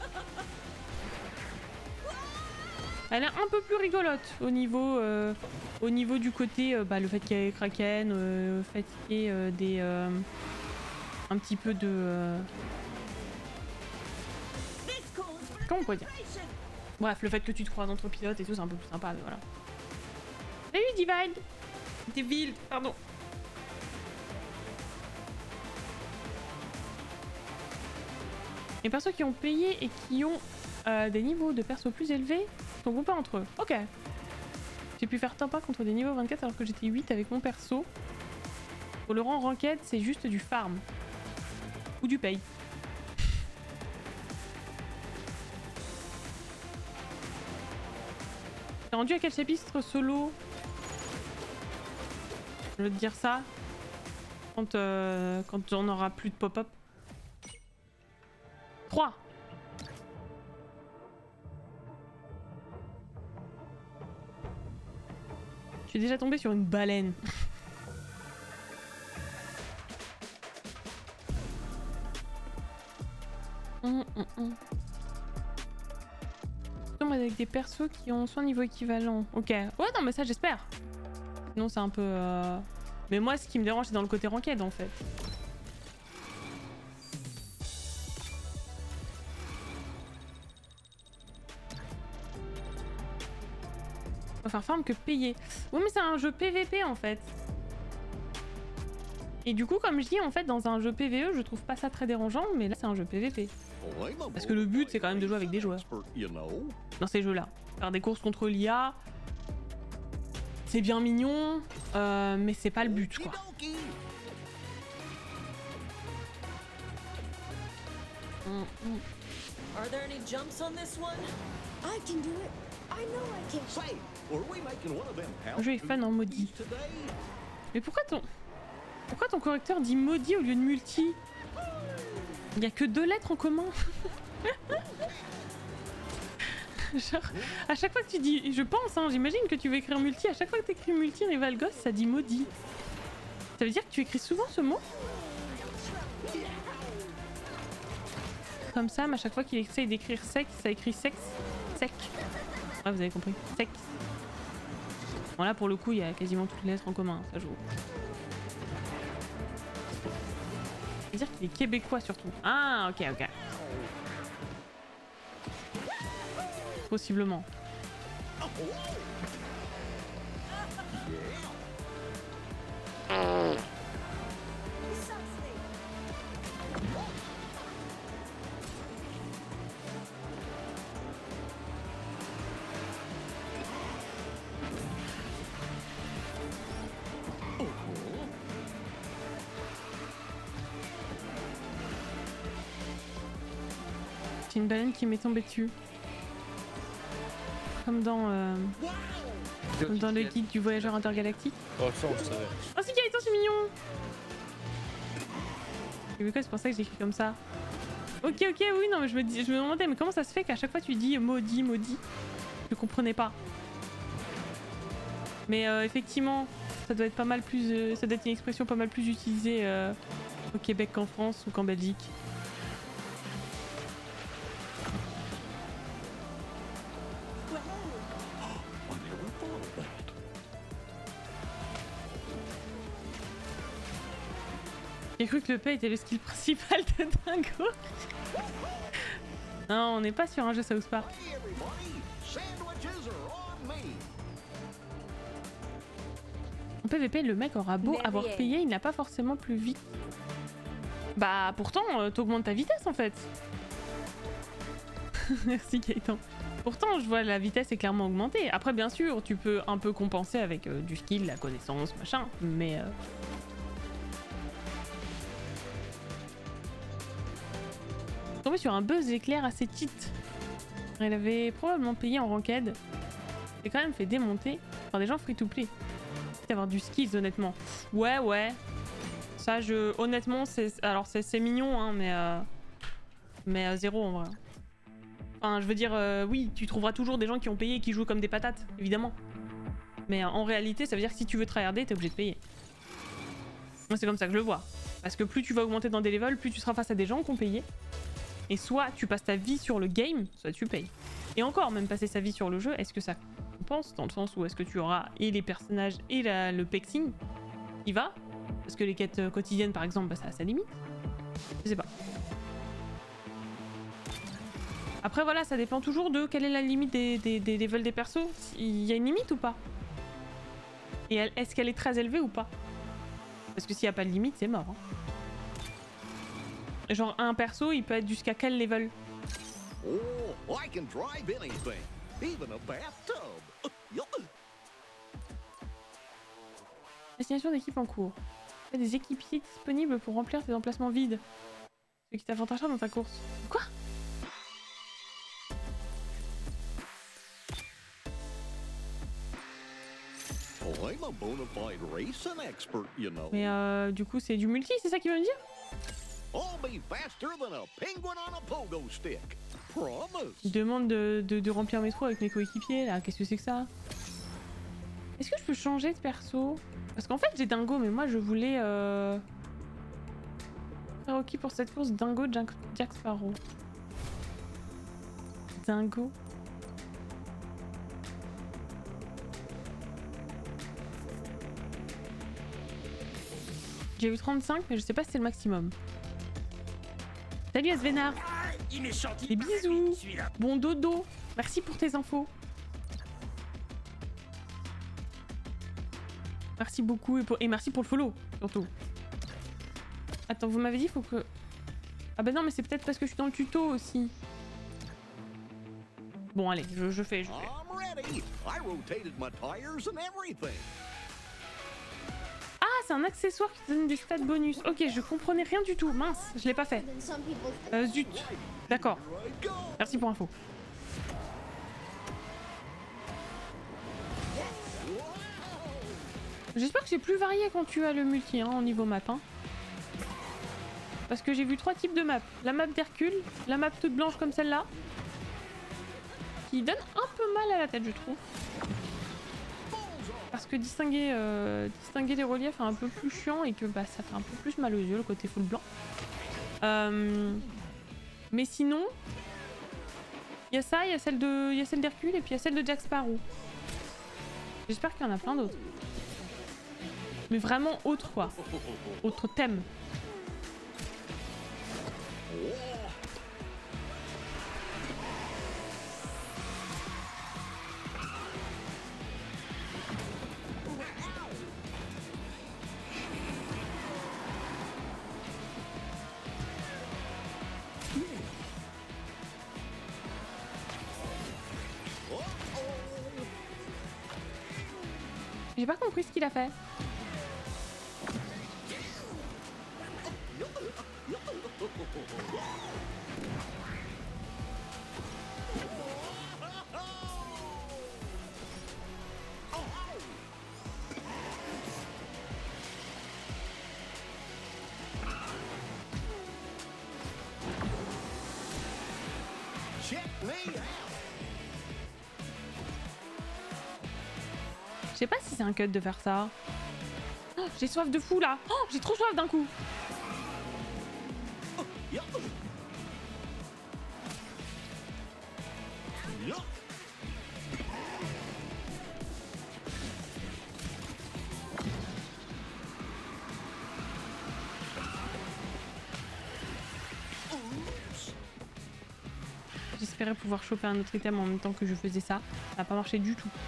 Elle est un peu plus rigolote au niveau du côté, le fait qu'il y ait Kraken, le fait qu'il y ait un petit peu de... Comment on pourrait dire? Bref, le fait que tu te croises entre pilotes et tout, c'est un peu plus sympa, mais voilà. Salut Divide! Devil, pardon. Les persos qui ont payé et qui ont des niveaux de perso plus élevés sont groupés entre eux. Ok. J'ai pu faire top 1 contre des niveaux 24 alors que j'étais 8 avec mon perso. Pour le rang ranked, c'est juste du farm. Ou du pay. T'es rendu à quel chapitre solo? Je veux te dire ça. Quand on aura plus de pop-up. 3. Je suis déjà tombée sur une baleine. Avec des persos qui ont soit niveau équivalent. Ok. Ouais, non, mais ça, j'espère. Sinon, c'est un peu... Mais moi, ce qui me dérange, c'est dans le côté ranked, en fait. On va faire farm que payer. Oui, mais c'est un jeu PVP, en fait. Et du coup, comme je dis, en fait, dans un jeu PVE, je trouve pas ça très dérangeant, mais là, c'est un jeu PVP. Parce que le but, c'est quand même de jouer avec des joueurs. Dans ces jeux-là. Faire des courses contre l'IA, c'est bien mignon, mais c'est pas le but, quoi. Are there any jumps on this one? I can do it. I know I can. Say, were we making one of them Le jeu est fan en maudit. today? Mais pourquoi ton correcteur dit maudit au lieu de multi? Il y a que 2 lettres en commun. Genre, à chaque fois que tu dis, je pense, hein, j'imagine que tu veux écrire multi, à chaque fois que tu écris multi rival ghost, ça dit maudit. Ça veut dire que tu écris souvent ce mot? Comme ça, mais à chaque fois qu'il essaye d'écrire sec, ça écrit sexe. Sec. Ouais, vous avez compris. Sec. Bon, là, pour le coup, il y a quasiment toutes les lettres en commun, ça joue. C'est-à-dire qu'il est québécois surtout. Ah, ok, ok. Possiblement. C'est une baleine qui m'est tombée dessus. Comme dans le guide du voyageur intergalactique. Oh, ça, on le savait. Oh, c'est Gaëtan, c'est mignon! Et pourquoi c'est pour ça que j'écris comme ça? Ok, ok, oui, non, mais je me demandais, mais comment ça se fait qu'à chaque fois tu dis maudit, maudit? Je comprenais pas. Mais effectivement, ça doit être pas mal plus. Ça doit être une expression pas mal plus utilisée au Québec qu'en France ou qu'en Belgique. J'ai cru que le paix était le skill principal de Dingo. Non, on n'est pas sur un jeu South Park. En PVP, le mec aura beau avoir payé, il n'a pas forcément plus vite. Bah pourtant, t'augmentes ta vitesse en fait. Merci Gaëtan. Pourtant, je vois la vitesse est clairement augmentée. Après, bien sûr, tu peux un peu compenser avec du skill, la connaissance, machin, mais... tombé sur un buzz éclair assez cheat. Elle avait probablement payé en ranked. Et quand même fait démonter par des gens free to play. D'avoir du skills honnêtement. Ouais ouais. Ça honnêtement c'est mignon hein mais zéro en vrai. Enfin je veux dire oui tu trouveras toujours des gens qui ont payé et qui jouent comme des patates évidemment. Mais en réalité, ça veut dire que si tu veux tryharder, t'es obligé de payer. Moi, c'est comme ça que je le vois. Parce que plus tu vas augmenter dans des levels, plus tu seras face à des gens qui ont payé. Et soit tu passes ta vie sur le game, soit tu payes. Et encore, même passer sa vie sur le jeu, est-ce que ça compense? Dans le sens où est-ce que tu auras et les personnages et le pexing qui va? Parce que les quêtes quotidiennes, par exemple, bah, ça a sa limite. Je sais pas. Après, voilà, ça dépend toujours de quelle est la limite des levels des persos. Il y a une limite ou pas? Et est-ce qu'elle est très élevée ou pas? Parce que s'il n'y a pas de limite, c'est mort. Hein. Genre, un perso, il peut être jusqu'à quel level? Oh, I can drive anything, even a bathtub. Destination d'équipe en cours. Il y a des équipiers disponibles pour remplir tes emplacements vides. Ce qui t'avantagera dans ta course. Quoi? Oh, I'm a bona fide racing expert, you know. Mais du coup, c'est du multi, c'est ça qu'il veut me dire? I'll be faster than a penguin on a pogo stick. Promise. Il demande de remplir mes trous avec mes coéquipiers, là. Qu'est-ce que c'est que ça? Est-ce que je peux changer de perso? Parce qu'en fait, j'ai Dingo, mais moi, je voulais... Prérequis pour cette course, Dingo, Jack Sparrow. Dingo. J'ai eu 35, mais je sais pas si c'est le maximum. Salut Asvenar. Des bisous. Bon dodo. Merci pour tes infos. Merci beaucoup et merci pour le follow, surtout. Attends, vous m'avez dit faut que... Ah bah non, mais c'est peut-être parce que je suis dans le tuto aussi. Bon, allez, je fais. I'm ready. I rotated my tires and everything. Ah, c'est un accessoire qui te donne des stats bonus. Ok, je comprenais rien du tout. Mince, je l'ai pas fait. Zut. D'accord. Merci pour l'info. J'espère que c'est plus varié quand tu as le multi hein, au niveau map. Hein. Parce que j'ai vu 3 types de maps. La map d'Hercule, la map toute blanche comme celle-là. Qui donne un peu mal à la tête, je trouve. Parce que distinguer les reliefs est un peu plus chiant et que bah, ça fait un peu plus mal aux yeux, le côté full blanc. Mais sinon, il y a ça, il y a celle d'Hercule et puis il y a celle de Jack Sparrow. J'espère qu'il y en a plein d'autres. Mais vraiment autre quoi. Autre thème. J'ai pas compris ce qu'il a fait. Je sais pas si c'est un cut de faire ça. Oh, j'ai soif de fou là. Oh, j'ai trop soif d'un coup. J'espérais pouvoir choper un autre item en même temps que je faisais ça. Ça n'a pas marché du tout.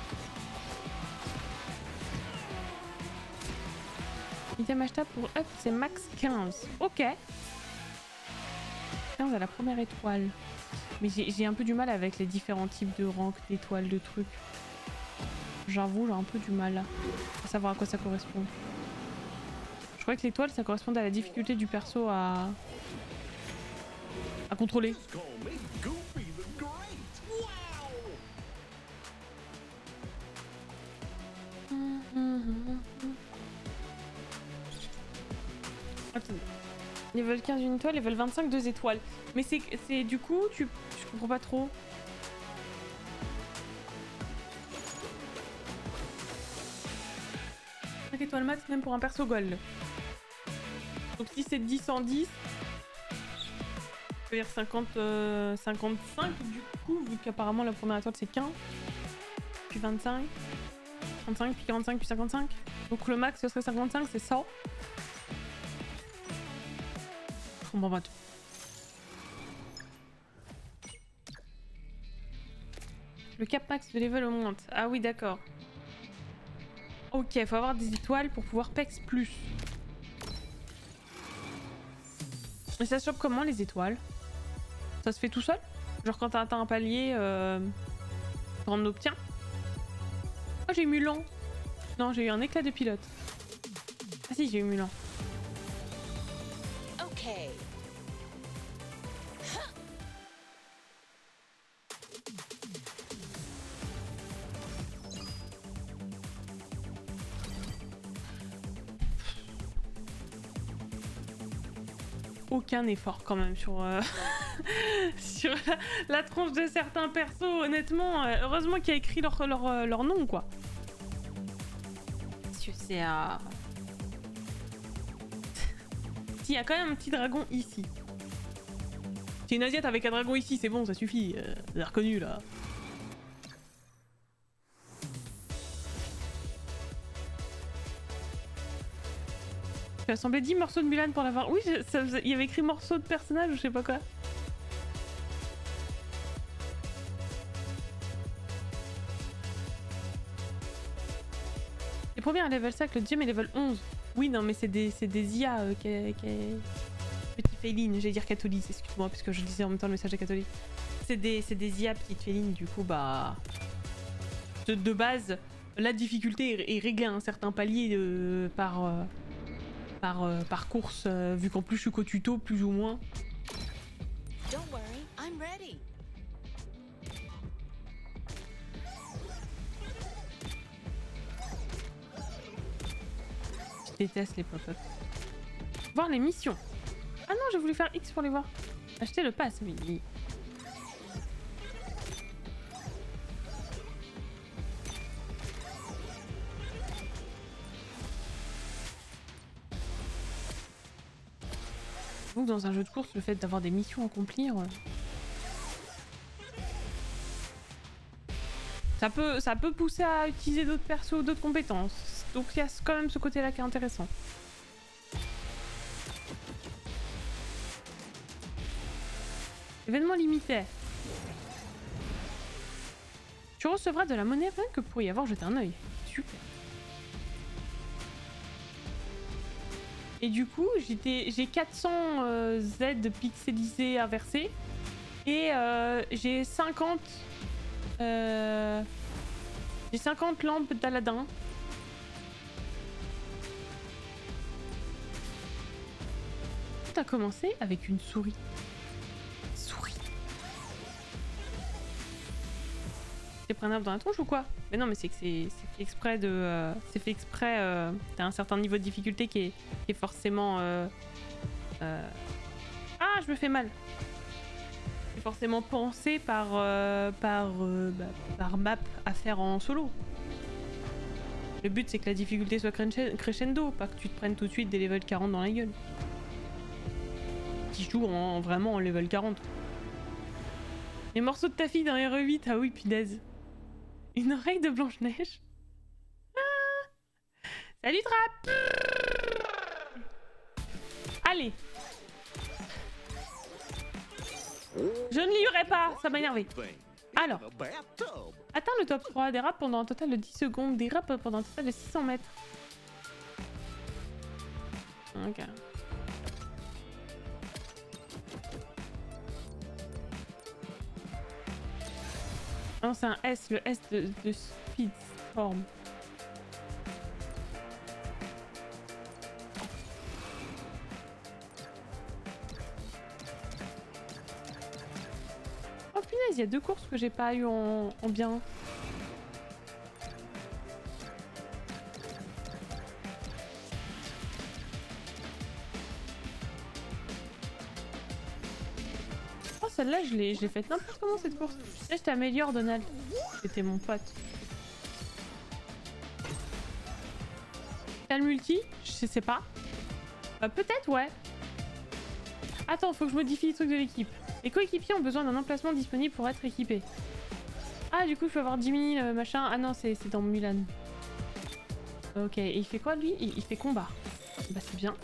Item achetable pour up, c'est max 15. Ok. 15 à la première étoile. Mais j'ai un peu du mal avec les différents types de rank, d'étoiles, de trucs. J'avoue, j'ai un peu du mal à savoir à quoi ça correspond. Je croyais que l'étoile, ça correspondait à la difficulté du perso à contrôler. Attendez. Level 15 une étoile, level 25 2 étoiles. Mais c'est du coup, je comprends pas trop. 5 étoiles max même pour un perso gold. Donc si c'est 10 en 10, ça veut dire 55 du coup, vu qu'apparemment la première étoile c'est 15, puis 25, 35, puis 45, puis 55. Donc le max ce serait 55, c'est 100. Je comprends pas tout. Le cap max de level augmente. Ah oui, d'accord. Ok, faut avoir des étoiles pour pouvoir pex plus. Mais ça se chope comment les étoiles? Ça se fait tout seul? Genre quand t'as atteint un palier, t'en obtiens? Oh, j'ai eu Mulan. Non, j'ai eu un éclat de pilote. Ah si, j'ai eu Mulan. Okay. Aucun effort quand même sur, sur la tronche de certains persos, honnêtement. Heureusement qu'il y a écrit leur nom, quoi. C'est S'il y a quand même un petit dragon ici. C'est une asiate avec un dragon ici, c'est bon, ça suffit. Vous avez reconnu, là. J'ai assemblé 10 morceaux de Mulan pour l'avoir. Oui, il y avait écrit morceaux de personnage ou je sais pas quoi. Les premiers à level 5, le deuxième est level 11. Oui, non, mais c'est des IA Petit Féline, j'allais dire catholique, excuse-moi, parce que je disais en même temps le message de catholique. C'est des IA petites félines, du coup, bah. De base, la difficulté est réglée à un certain palier par course, vu qu'en plus je suis qu'au tuto, plus ou moins. Don't worry, I'm ready. Je déteste les pop-up. Voir les missions. Ah non, j'ai voulu faire X pour les voir. Acheter le pass, oui. Donc dans un jeu de course, le fait d'avoir des missions à accomplir, ça peut pousser à utiliser d'autres persos, d'autres compétences. Donc il y a quand même ce côté-là qui est intéressant. Événement limité. Tu recevras de la monnaie rien que pour y avoir jeté un œil. Super. Et du coup, j'ai 400 Z pixelisés à verser. Et j'ai 50... j'ai 50 lampes d'Aladin. Tout a commencé avec une souris. C'est pris un arbre dans la tronche ou quoi? Mais non, mais c'est que c'est fait exprès de... c'est fait exprès... t'as un certain niveau de difficulté qui est forcément... Ah, je me fais mal. C'est forcément pensé par map à faire en solo. Le but c'est que la difficulté soit crescendo, pas que tu te prennes tout de suite des level 40 dans la gueule. Qui joue vraiment en level 40. Les morceaux de ta fille dans RE8, ah oui, punaise. Une oreille de Blanche-Neige. Ah. Salut Trap. Allez. Je ne lirai pas, ça m'a énervé. Alors, atteins le top 3, dérape pendant un total de 10 secondes, dérape pendant un total de 600 mètres. Ok. Non, c'est un S, le S de Speedstorm. Oh punaise, il y a 2 courses que j'ai pas eu en bien. Celle-là, je l'ai faite n'importe comment cette course. Là, je t'améliore, Donald. C'était mon pote. T'as le multi? Je sais pas. Peut-être, ouais. Attends, faut que je modifie les trucs de l'équipe. Les coéquipiers ont besoin d'un emplacement disponible pour être équipés. Ah, du coup, il faut avoir 10 000 machin. Ah non, c'est dans Mulan. Ok, et il fait quoi lui? Il fait combat. Bah, c'est bien.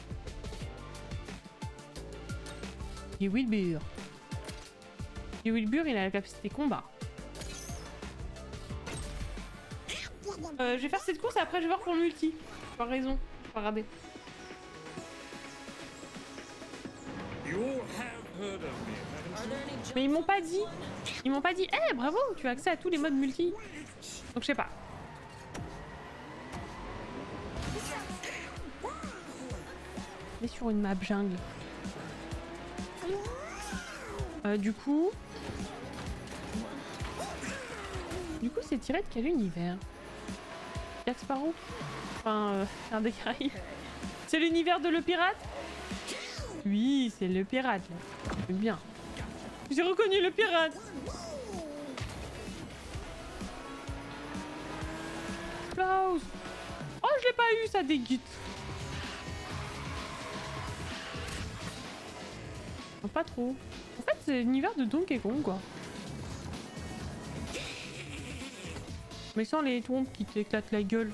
Et Wilbur. Et Wilbur, il a la capacité combat. Je vais faire cette course et après je vais voir pour le multi. Tu as raison, je vais regarder. Mais ils m'ont pas dit. Ils m'ont pas dit. Eh, bravo, tu as accès à tous les modes multi. Donc je sais pas. On est sur une map jungle. Du coup, c'est tiré de quel univers? Jack Sparrow? Enfin, un des Caraïbes. C'est l'univers de Le Pirate? Oui, c'est Le Pirate, là. C'est bien. J'ai reconnu Le Pirate. Klaus. Oh, je l'ai pas eu, ça dégoûte. Non, pas trop. En fait, c'est l'univers de Donkey Kong, quoi. Mais sans les trompes qui t'éclatent la gueule.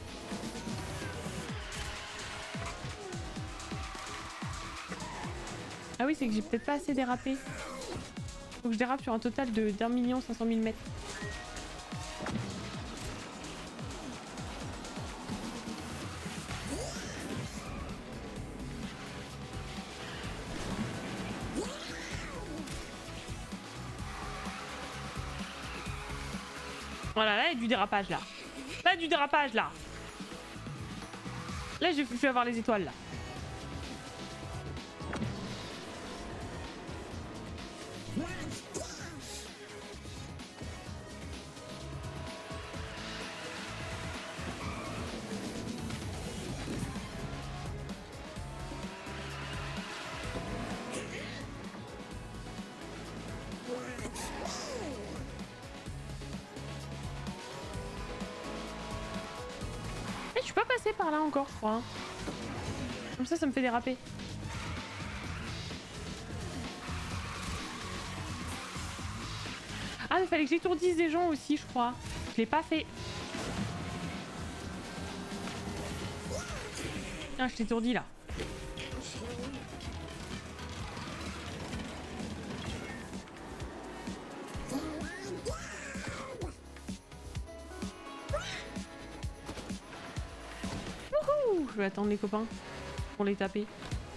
Ah oui, c'est que j'ai peut-être pas assez dérapé. Faut que je dérape sur un total de d'1 500 000 mètres. Voilà, là il y a du dérapage là. Là, du dérapage là. Là, je vais avoir les étoiles là. Je suis pas passée par là encore, je crois. Hein. Comme ça me fait déraper. Ah, il fallait que j'étourdisse des gens aussi, je crois. Je l'ai pas fait. Ah, je t'étourdis là. Je vais attendre les copains pour les taper.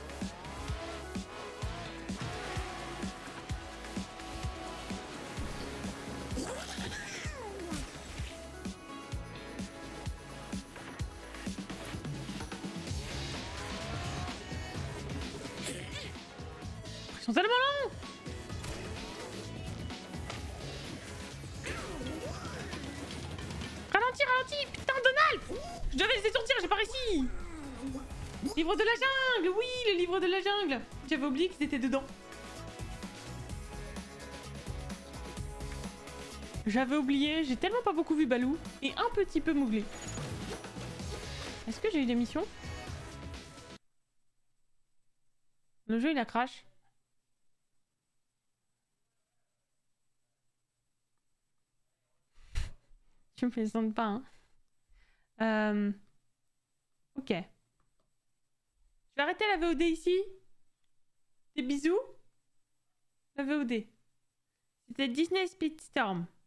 Ils sont tellement longs. Ralentis, ralentis, putain Donald. Je devais les étourdir, j'ai pas réussi. Livre de la jungle, oui, le livre de la jungle. J'avais oublié qu'ils étaient dedans. J'avais oublié, j'ai tellement pas beaucoup vu Balou et un petit peu Mowgli. Est-ce que j'ai eu des missions? Le jeu il a crash. Tu me plaisantes pas, hein. Ok. Je vais arrêter la VOD ici. Des bisous. La VOD. C'était Disney Speedstorm.